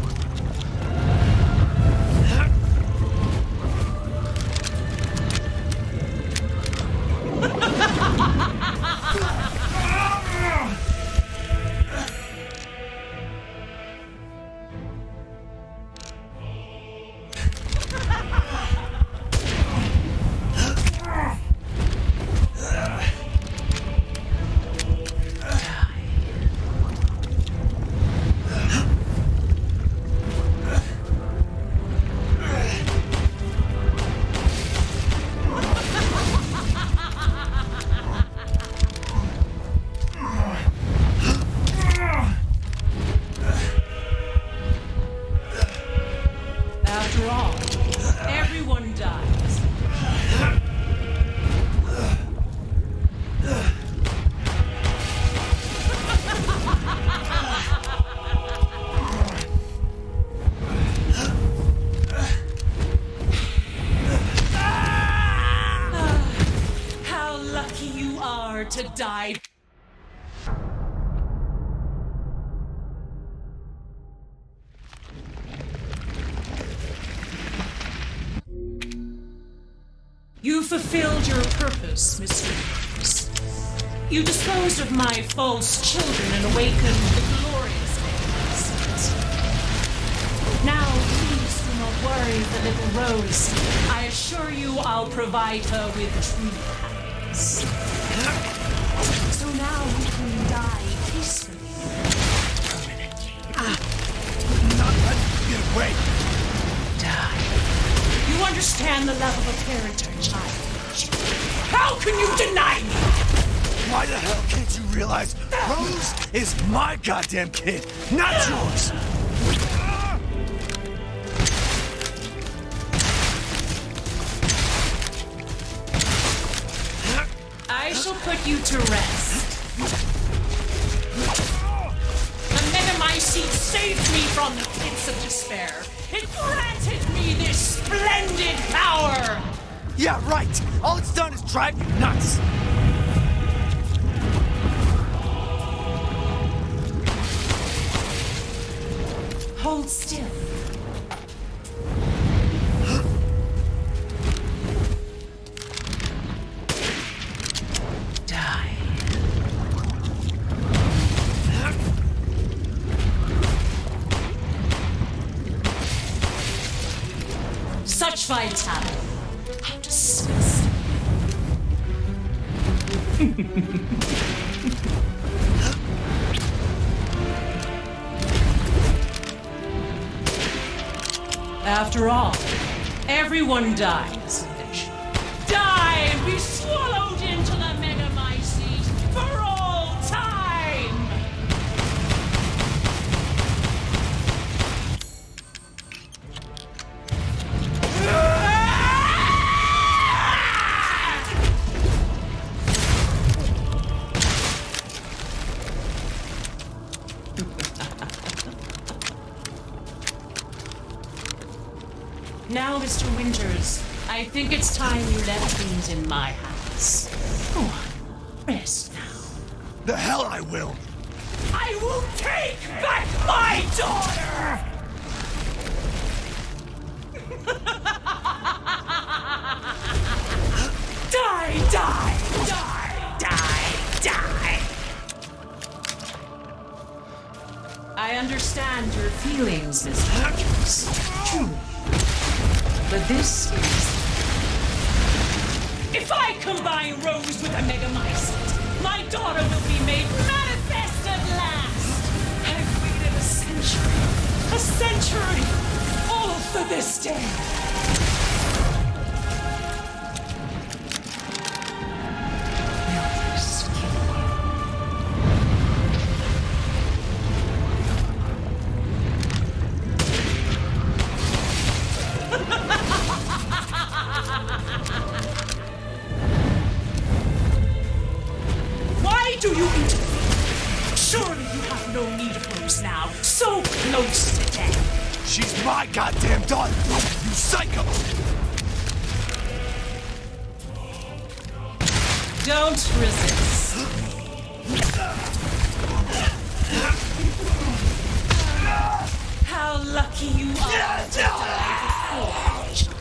S6: After all, everyone dies. How lucky you are to die. You fulfilled your purpose, Mister Rose. You disposed of my false children and awakened the glorious Heisenberg. Now, please do not worry the little Rose. I assure you I'll provide her with true happiness. So now you can die peacefully. Permanently.
S2: Ah, not let me get away.
S6: Die. You understand the love of a parent or child. How can you deny me?
S2: Why the hell can't you realize Rose is my goddamn kid, not yours?
S6: I shall put you to rest. The Metamycete saved me from the pits of despair. It granted me this splendid power!
S2: Yeah, right. All it's done is drive you nuts.
S6: Hold still. Die. Such vitality. How disgusting. After all, everyone dies eventually. Die and be swallowed into the megamycete for all time! Now, Mister Winters, I think it's time you left things in my house. Go on, rest now.
S2: The hell I will!
S6: I will take back my daughter! Die, die, die, die, die! I understand your feelings, Mister Winters. Truly. But this is... If I combine Rose with a megamycete, my daughter will be made manifest at last! I've waited a century, a century, all for this day! Will this kill you? Why do you interfere? Surely you have no need of Rose now, so close to death.
S2: She's my goddamn daughter, you psycho!
S6: Don't resist. How lucky you are to die before.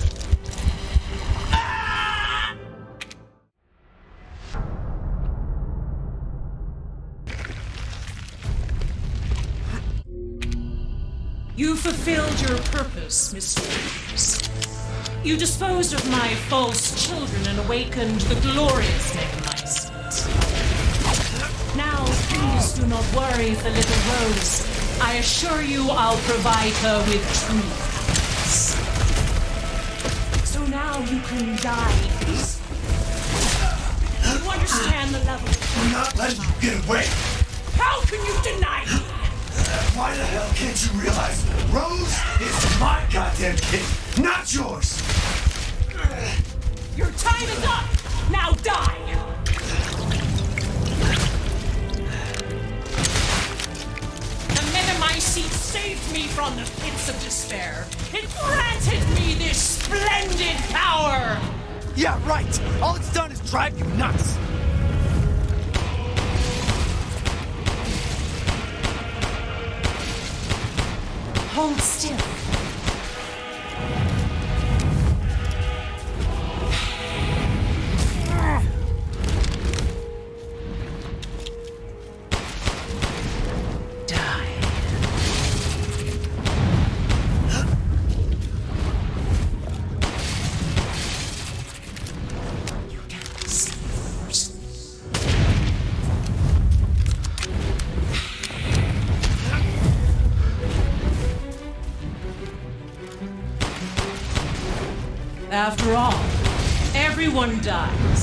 S6: You fulfilled your purpose, Mister Winters. You disposed of my false children and awakened the glorious megamycete. Now, please do not worry for little Rose. I assure you I'll provide her with true happiness. So now you can die peacefully. You understand the level of...
S2: I'm not letting you get away!
S6: How can you deny me?
S2: Why the hell can't you realize Rose is my goddamn kid, not yours?
S6: Your time is up! Now die! The megamycete saved me from the pits of despair. It granted me this splendid power!
S2: Yeah, right! All it's done is drive you nuts!
S6: Hold still. Die. You can't sleep, person. After all, everyone dies.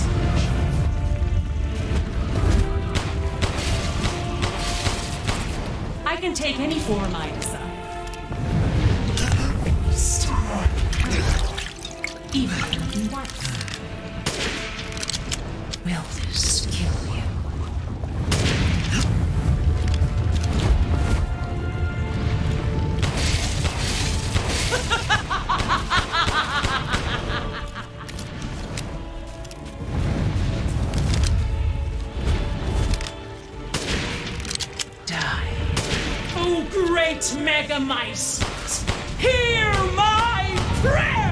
S6: I can take any form I desire. Even in wife. Will this kill you? Great Megamycete, hear my prayer!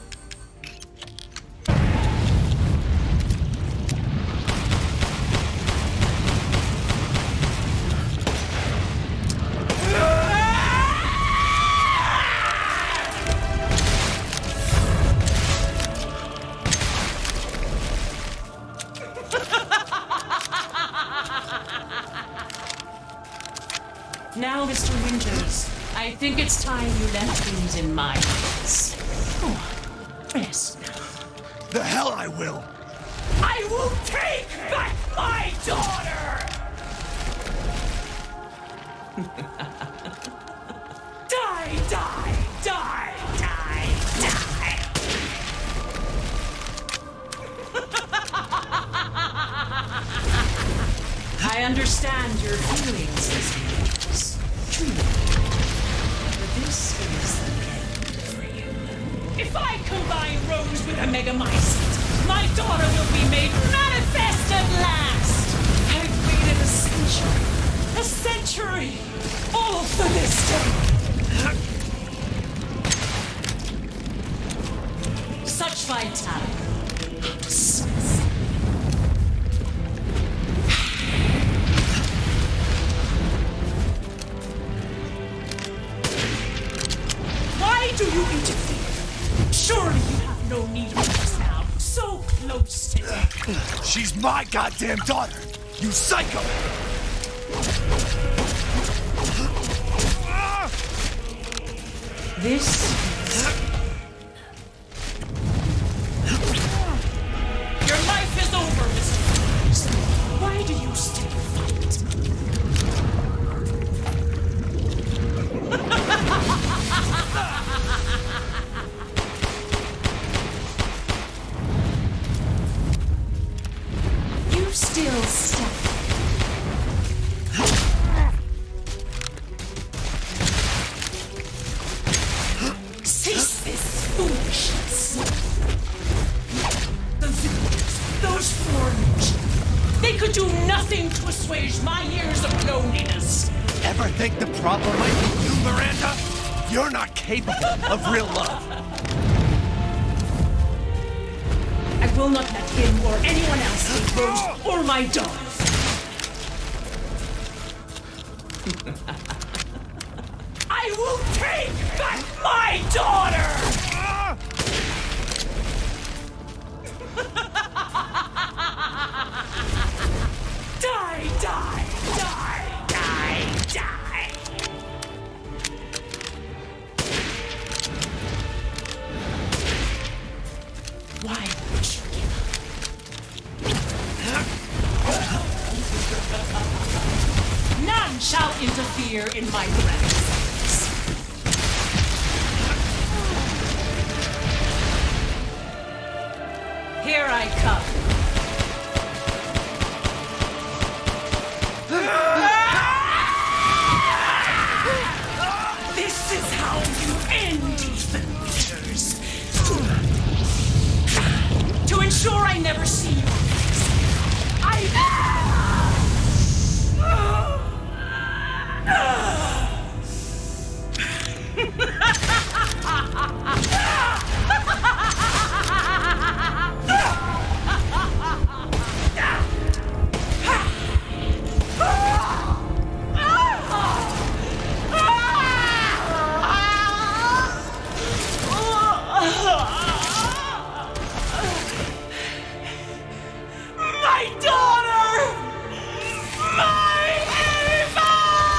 S6: Now, Mister Winters, I think it's time you left things in my hands. Go on, rest now.
S2: The hell I will!
S6: I will take back my daughter! Die, die, die, die, die! I understand your feelings, Mister Winters. Truly. But this is the end for you. If I combine Rose with a Megamycete, my daughter will be made manifest at last! I've waited a century, a century, all for this day! Such vitality. Such Why do you interfere? Surely you have no need of us now. So close to me.
S2: She's my goddamn daughter! You psycho!
S6: This Your life is over, Mister Winters. Why do you still fight? You still step. Cease this foolishness. The villagers, those foreigners, they could do nothing to assuage my years of loneliness.
S2: Ever think the problem might be you, Miranda? You're not capable of real love.
S6: I will not let him or anyone else take Rose or my daughter. I will take back my daughter! Die, die, die, die, die! Why would you give up? None shall interfere in my grandson. Here I come. This is how you end, Ethan Winters. To ensure I never see you, I... My daughter! My Ava!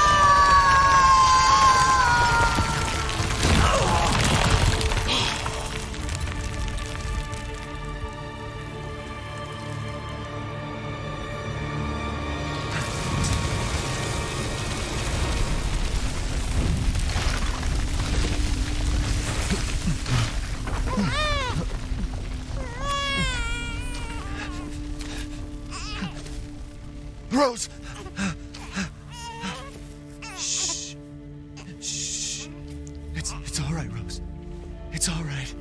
S2: Rose! Shh. Shh. It's, it's all right, Rose. It's all right.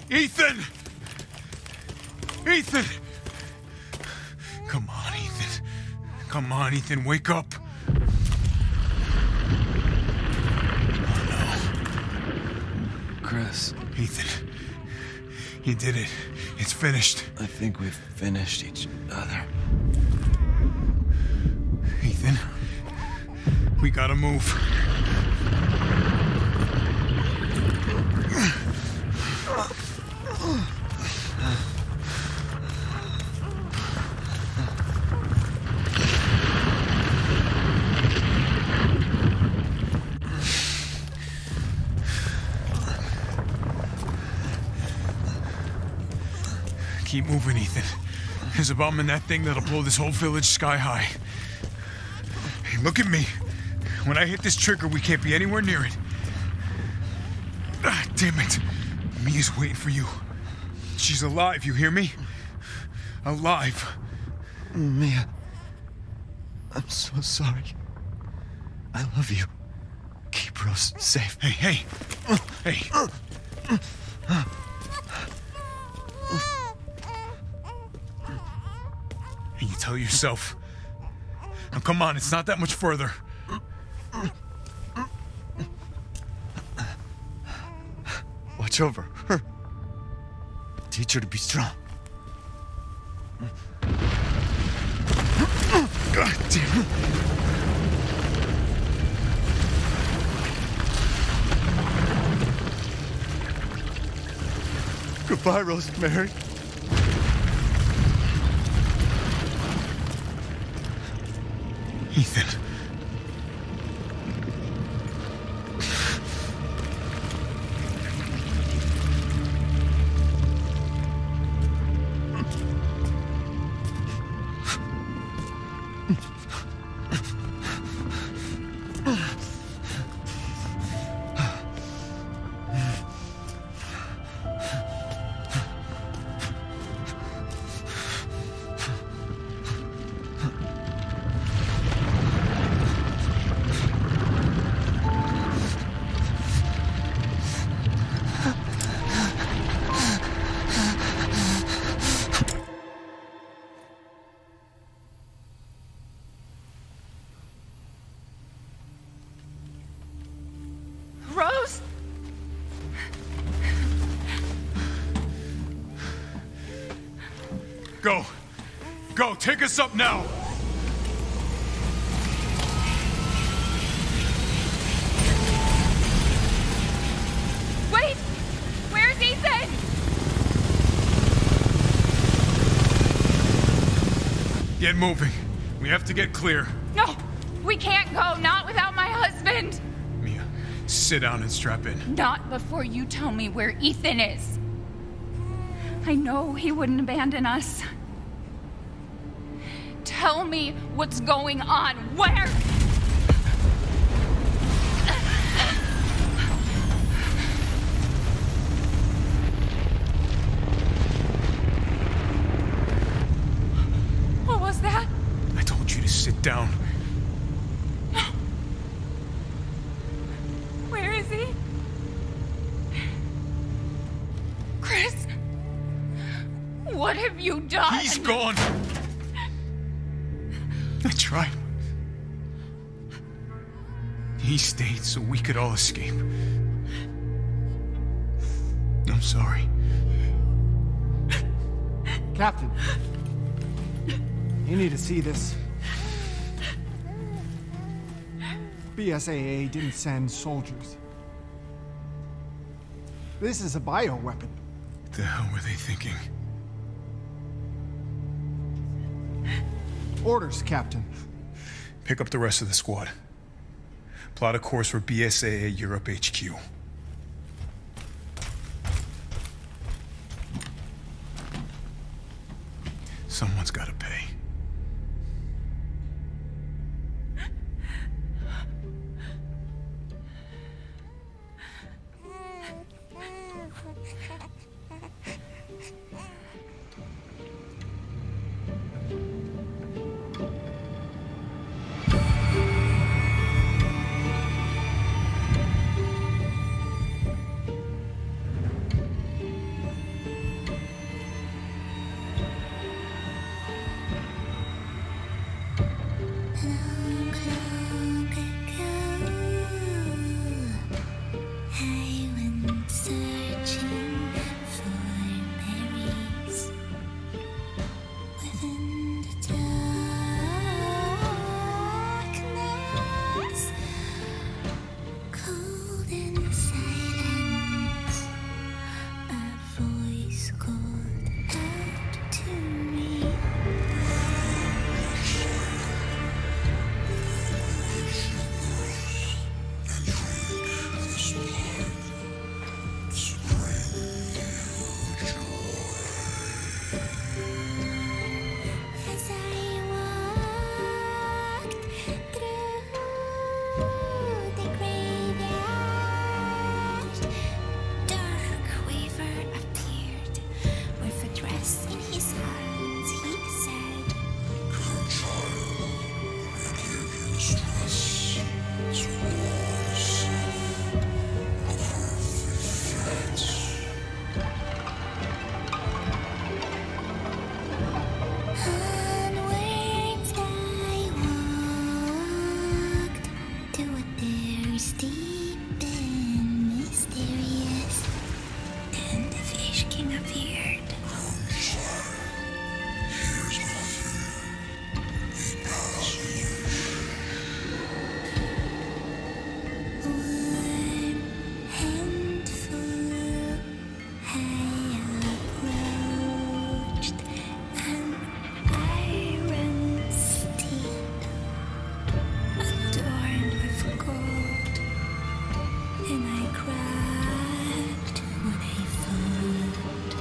S3: Ethan! Ethan! Come on, Ethan. Come on, Ethan, wake up.
S2: Chris.
S3: Ethan, you did it. It's finished.
S2: I think we've finished each other.
S3: Ethan, we gotta move. Keep moving, Ethan. There's a bomb in that thing that'll blow this whole village sky high. Hey, look at me. When I hit this trigger, we can't be anywhere near it. Ah, damn it. Mia's waiting for you. She's alive, you hear me? Alive.
S2: Mia, I'm so sorry. I love you. Keep Rose safe.
S3: Hey, hey. Hey. And you tell yourself. Now come on, it's not that much further.
S2: Watch over her. Teach her to be strong. God damn it. Goodbye, Rosemary.
S3: Ethan.
S5: Rose?
S3: Go. Go, take us up now.
S5: Wait! Where's Ethan?
S3: Get moving. We have to get clear.
S5: No! We can't go, not without my husband!
S3: Mia, sit down and strap in.
S5: Not before you tell me where Ethan is. I know he wouldn't abandon us. Tell me what's going on. Where? What was that?
S3: I told you to sit down.
S5: Where is he? Chris? What have you done?
S3: He's gone. I tried. He stayed so we could all escape. I'm sorry.
S14: Captain, you need to see this. B S A A didn't send soldiers. This is a bioweapon.
S3: What the hell were they thinking?
S14: Orders, Captain.
S3: Pick up the rest of the squad. Plot a course for B S A A Europe H Q. Someone's gotta pay.
S12: waters deep and mysterious, and the fish king appeared. One handful I approached an iron steed, adorned with gold, and I grabbed what I found.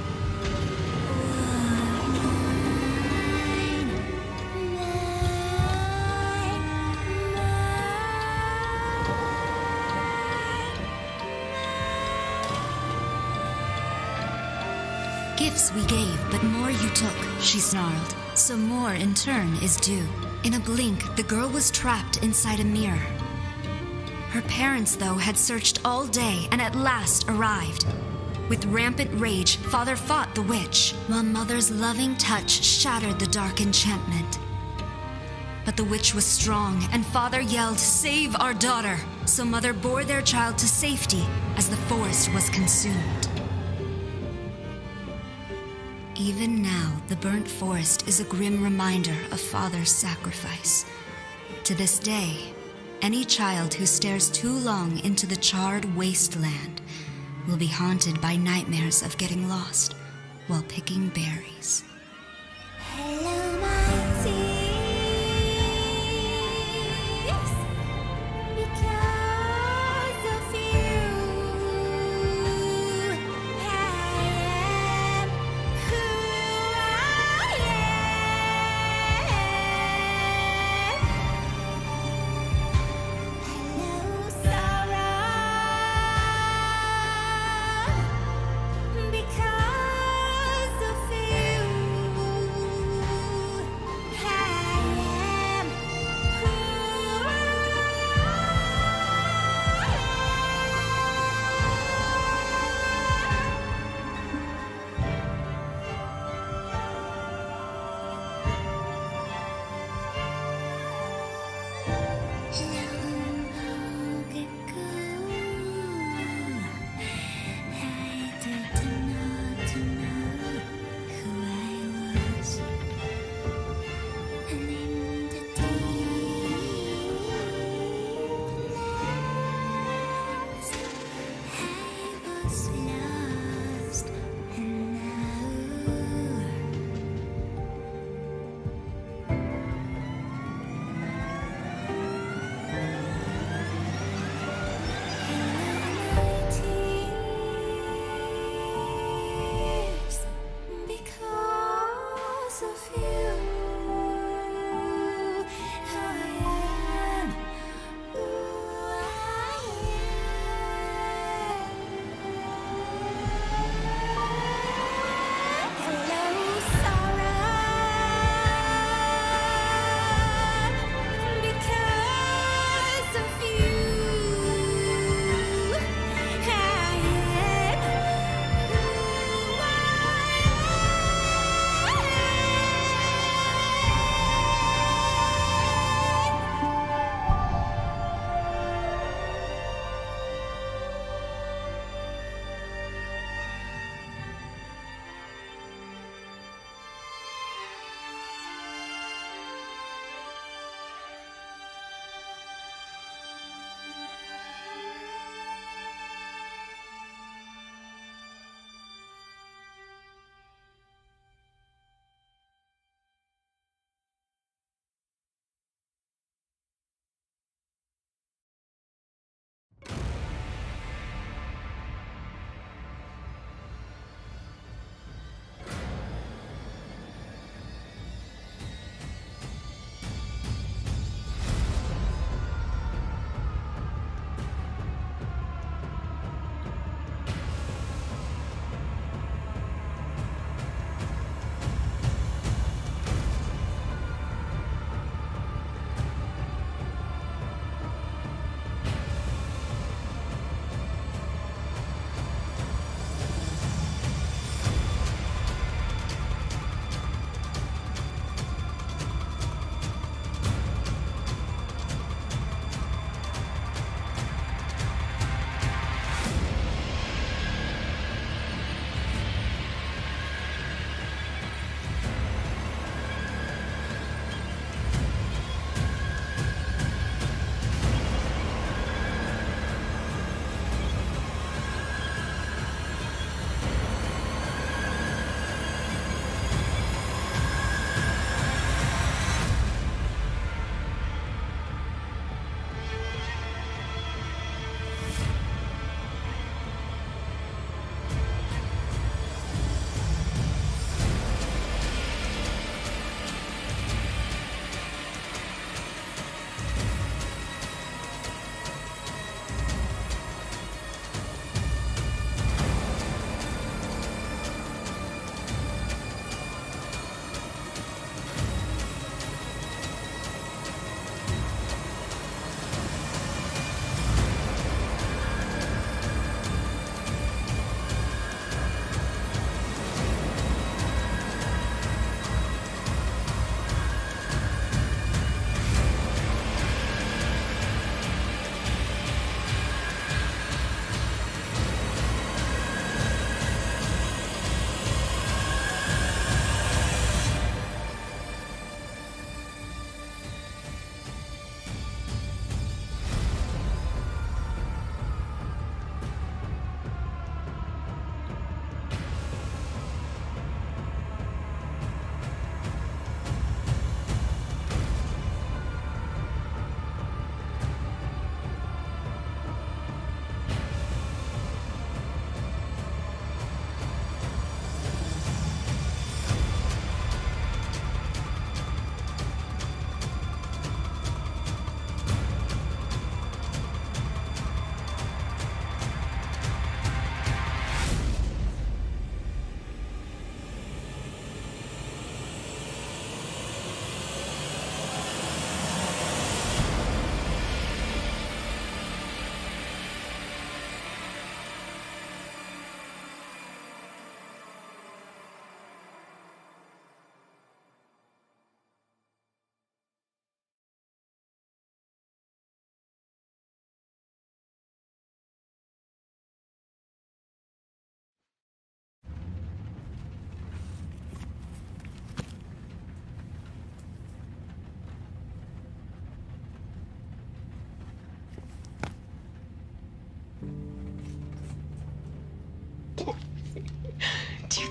S15: Gifts we gave, but more you took, she snarled. So more in turn is due. In a blink, the girl was trapped inside a mirror. Her parents, though, had searched all day and at last arrived. With rampant rage, father fought the witch, while mother's loving touch shattered the dark enchantment. But the witch was strong, and father yelled, "Save our daughter!" So mother bore their child to safety as the forest was consumed. Even now, the burnt forest is a grim reminder of father's sacrifice. To this day, any child who stares too long into the charred wasteland will be haunted by nightmares of getting lost while picking berries.
S12: Hello, my tears, because of you, I am who I am. Hello, sorrow, because of you.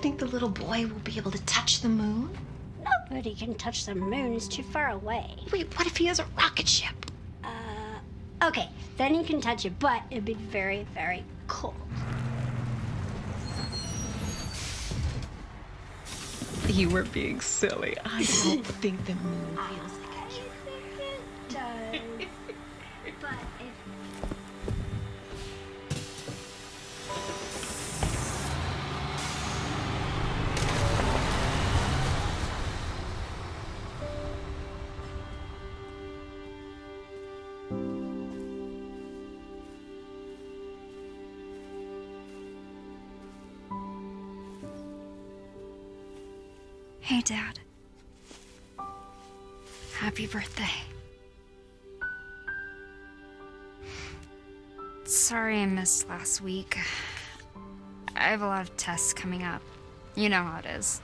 S16: think the little boy will be able to touch the moon?
S12: Nobody can touch the moon. It's too far away.
S16: Wait, what if he has a rocket ship?
S12: Uh, okay, then he can touch it, but it'd be very, very cold.
S16: You were being silly. I don't think the moon feels like a ship.
S12: It does. But if...
S15: Hey, Dad. Happy birthday. Sorry I missed last week. I have a lot of tests coming up. You know how it is.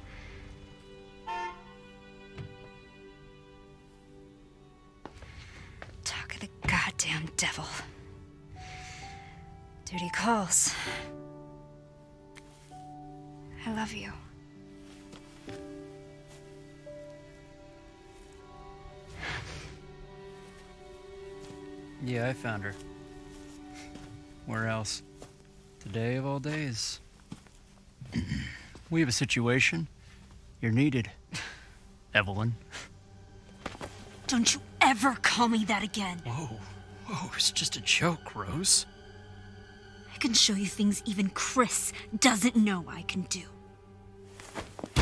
S15: Talk of the goddamn devil. Duty calls. I love you.
S17: Yeah, I found her. Where else? Today of all days. We have a situation. You're needed, Evelyn.
S6: Don't you ever call me that again.
S17: Whoa, whoa, it's just a joke, Rose.
S6: I can show you things even Chris doesn't know I can do.
S7: We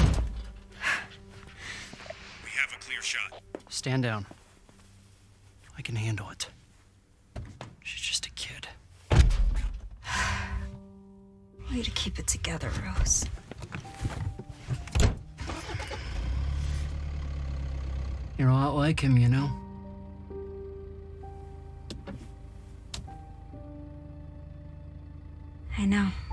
S7: have a clear shot.
S17: Stand down. I can handle it. She's just a kid.
S6: Way to keep it together, Rose.
S17: You're a lot like him, you know?
S15: I know.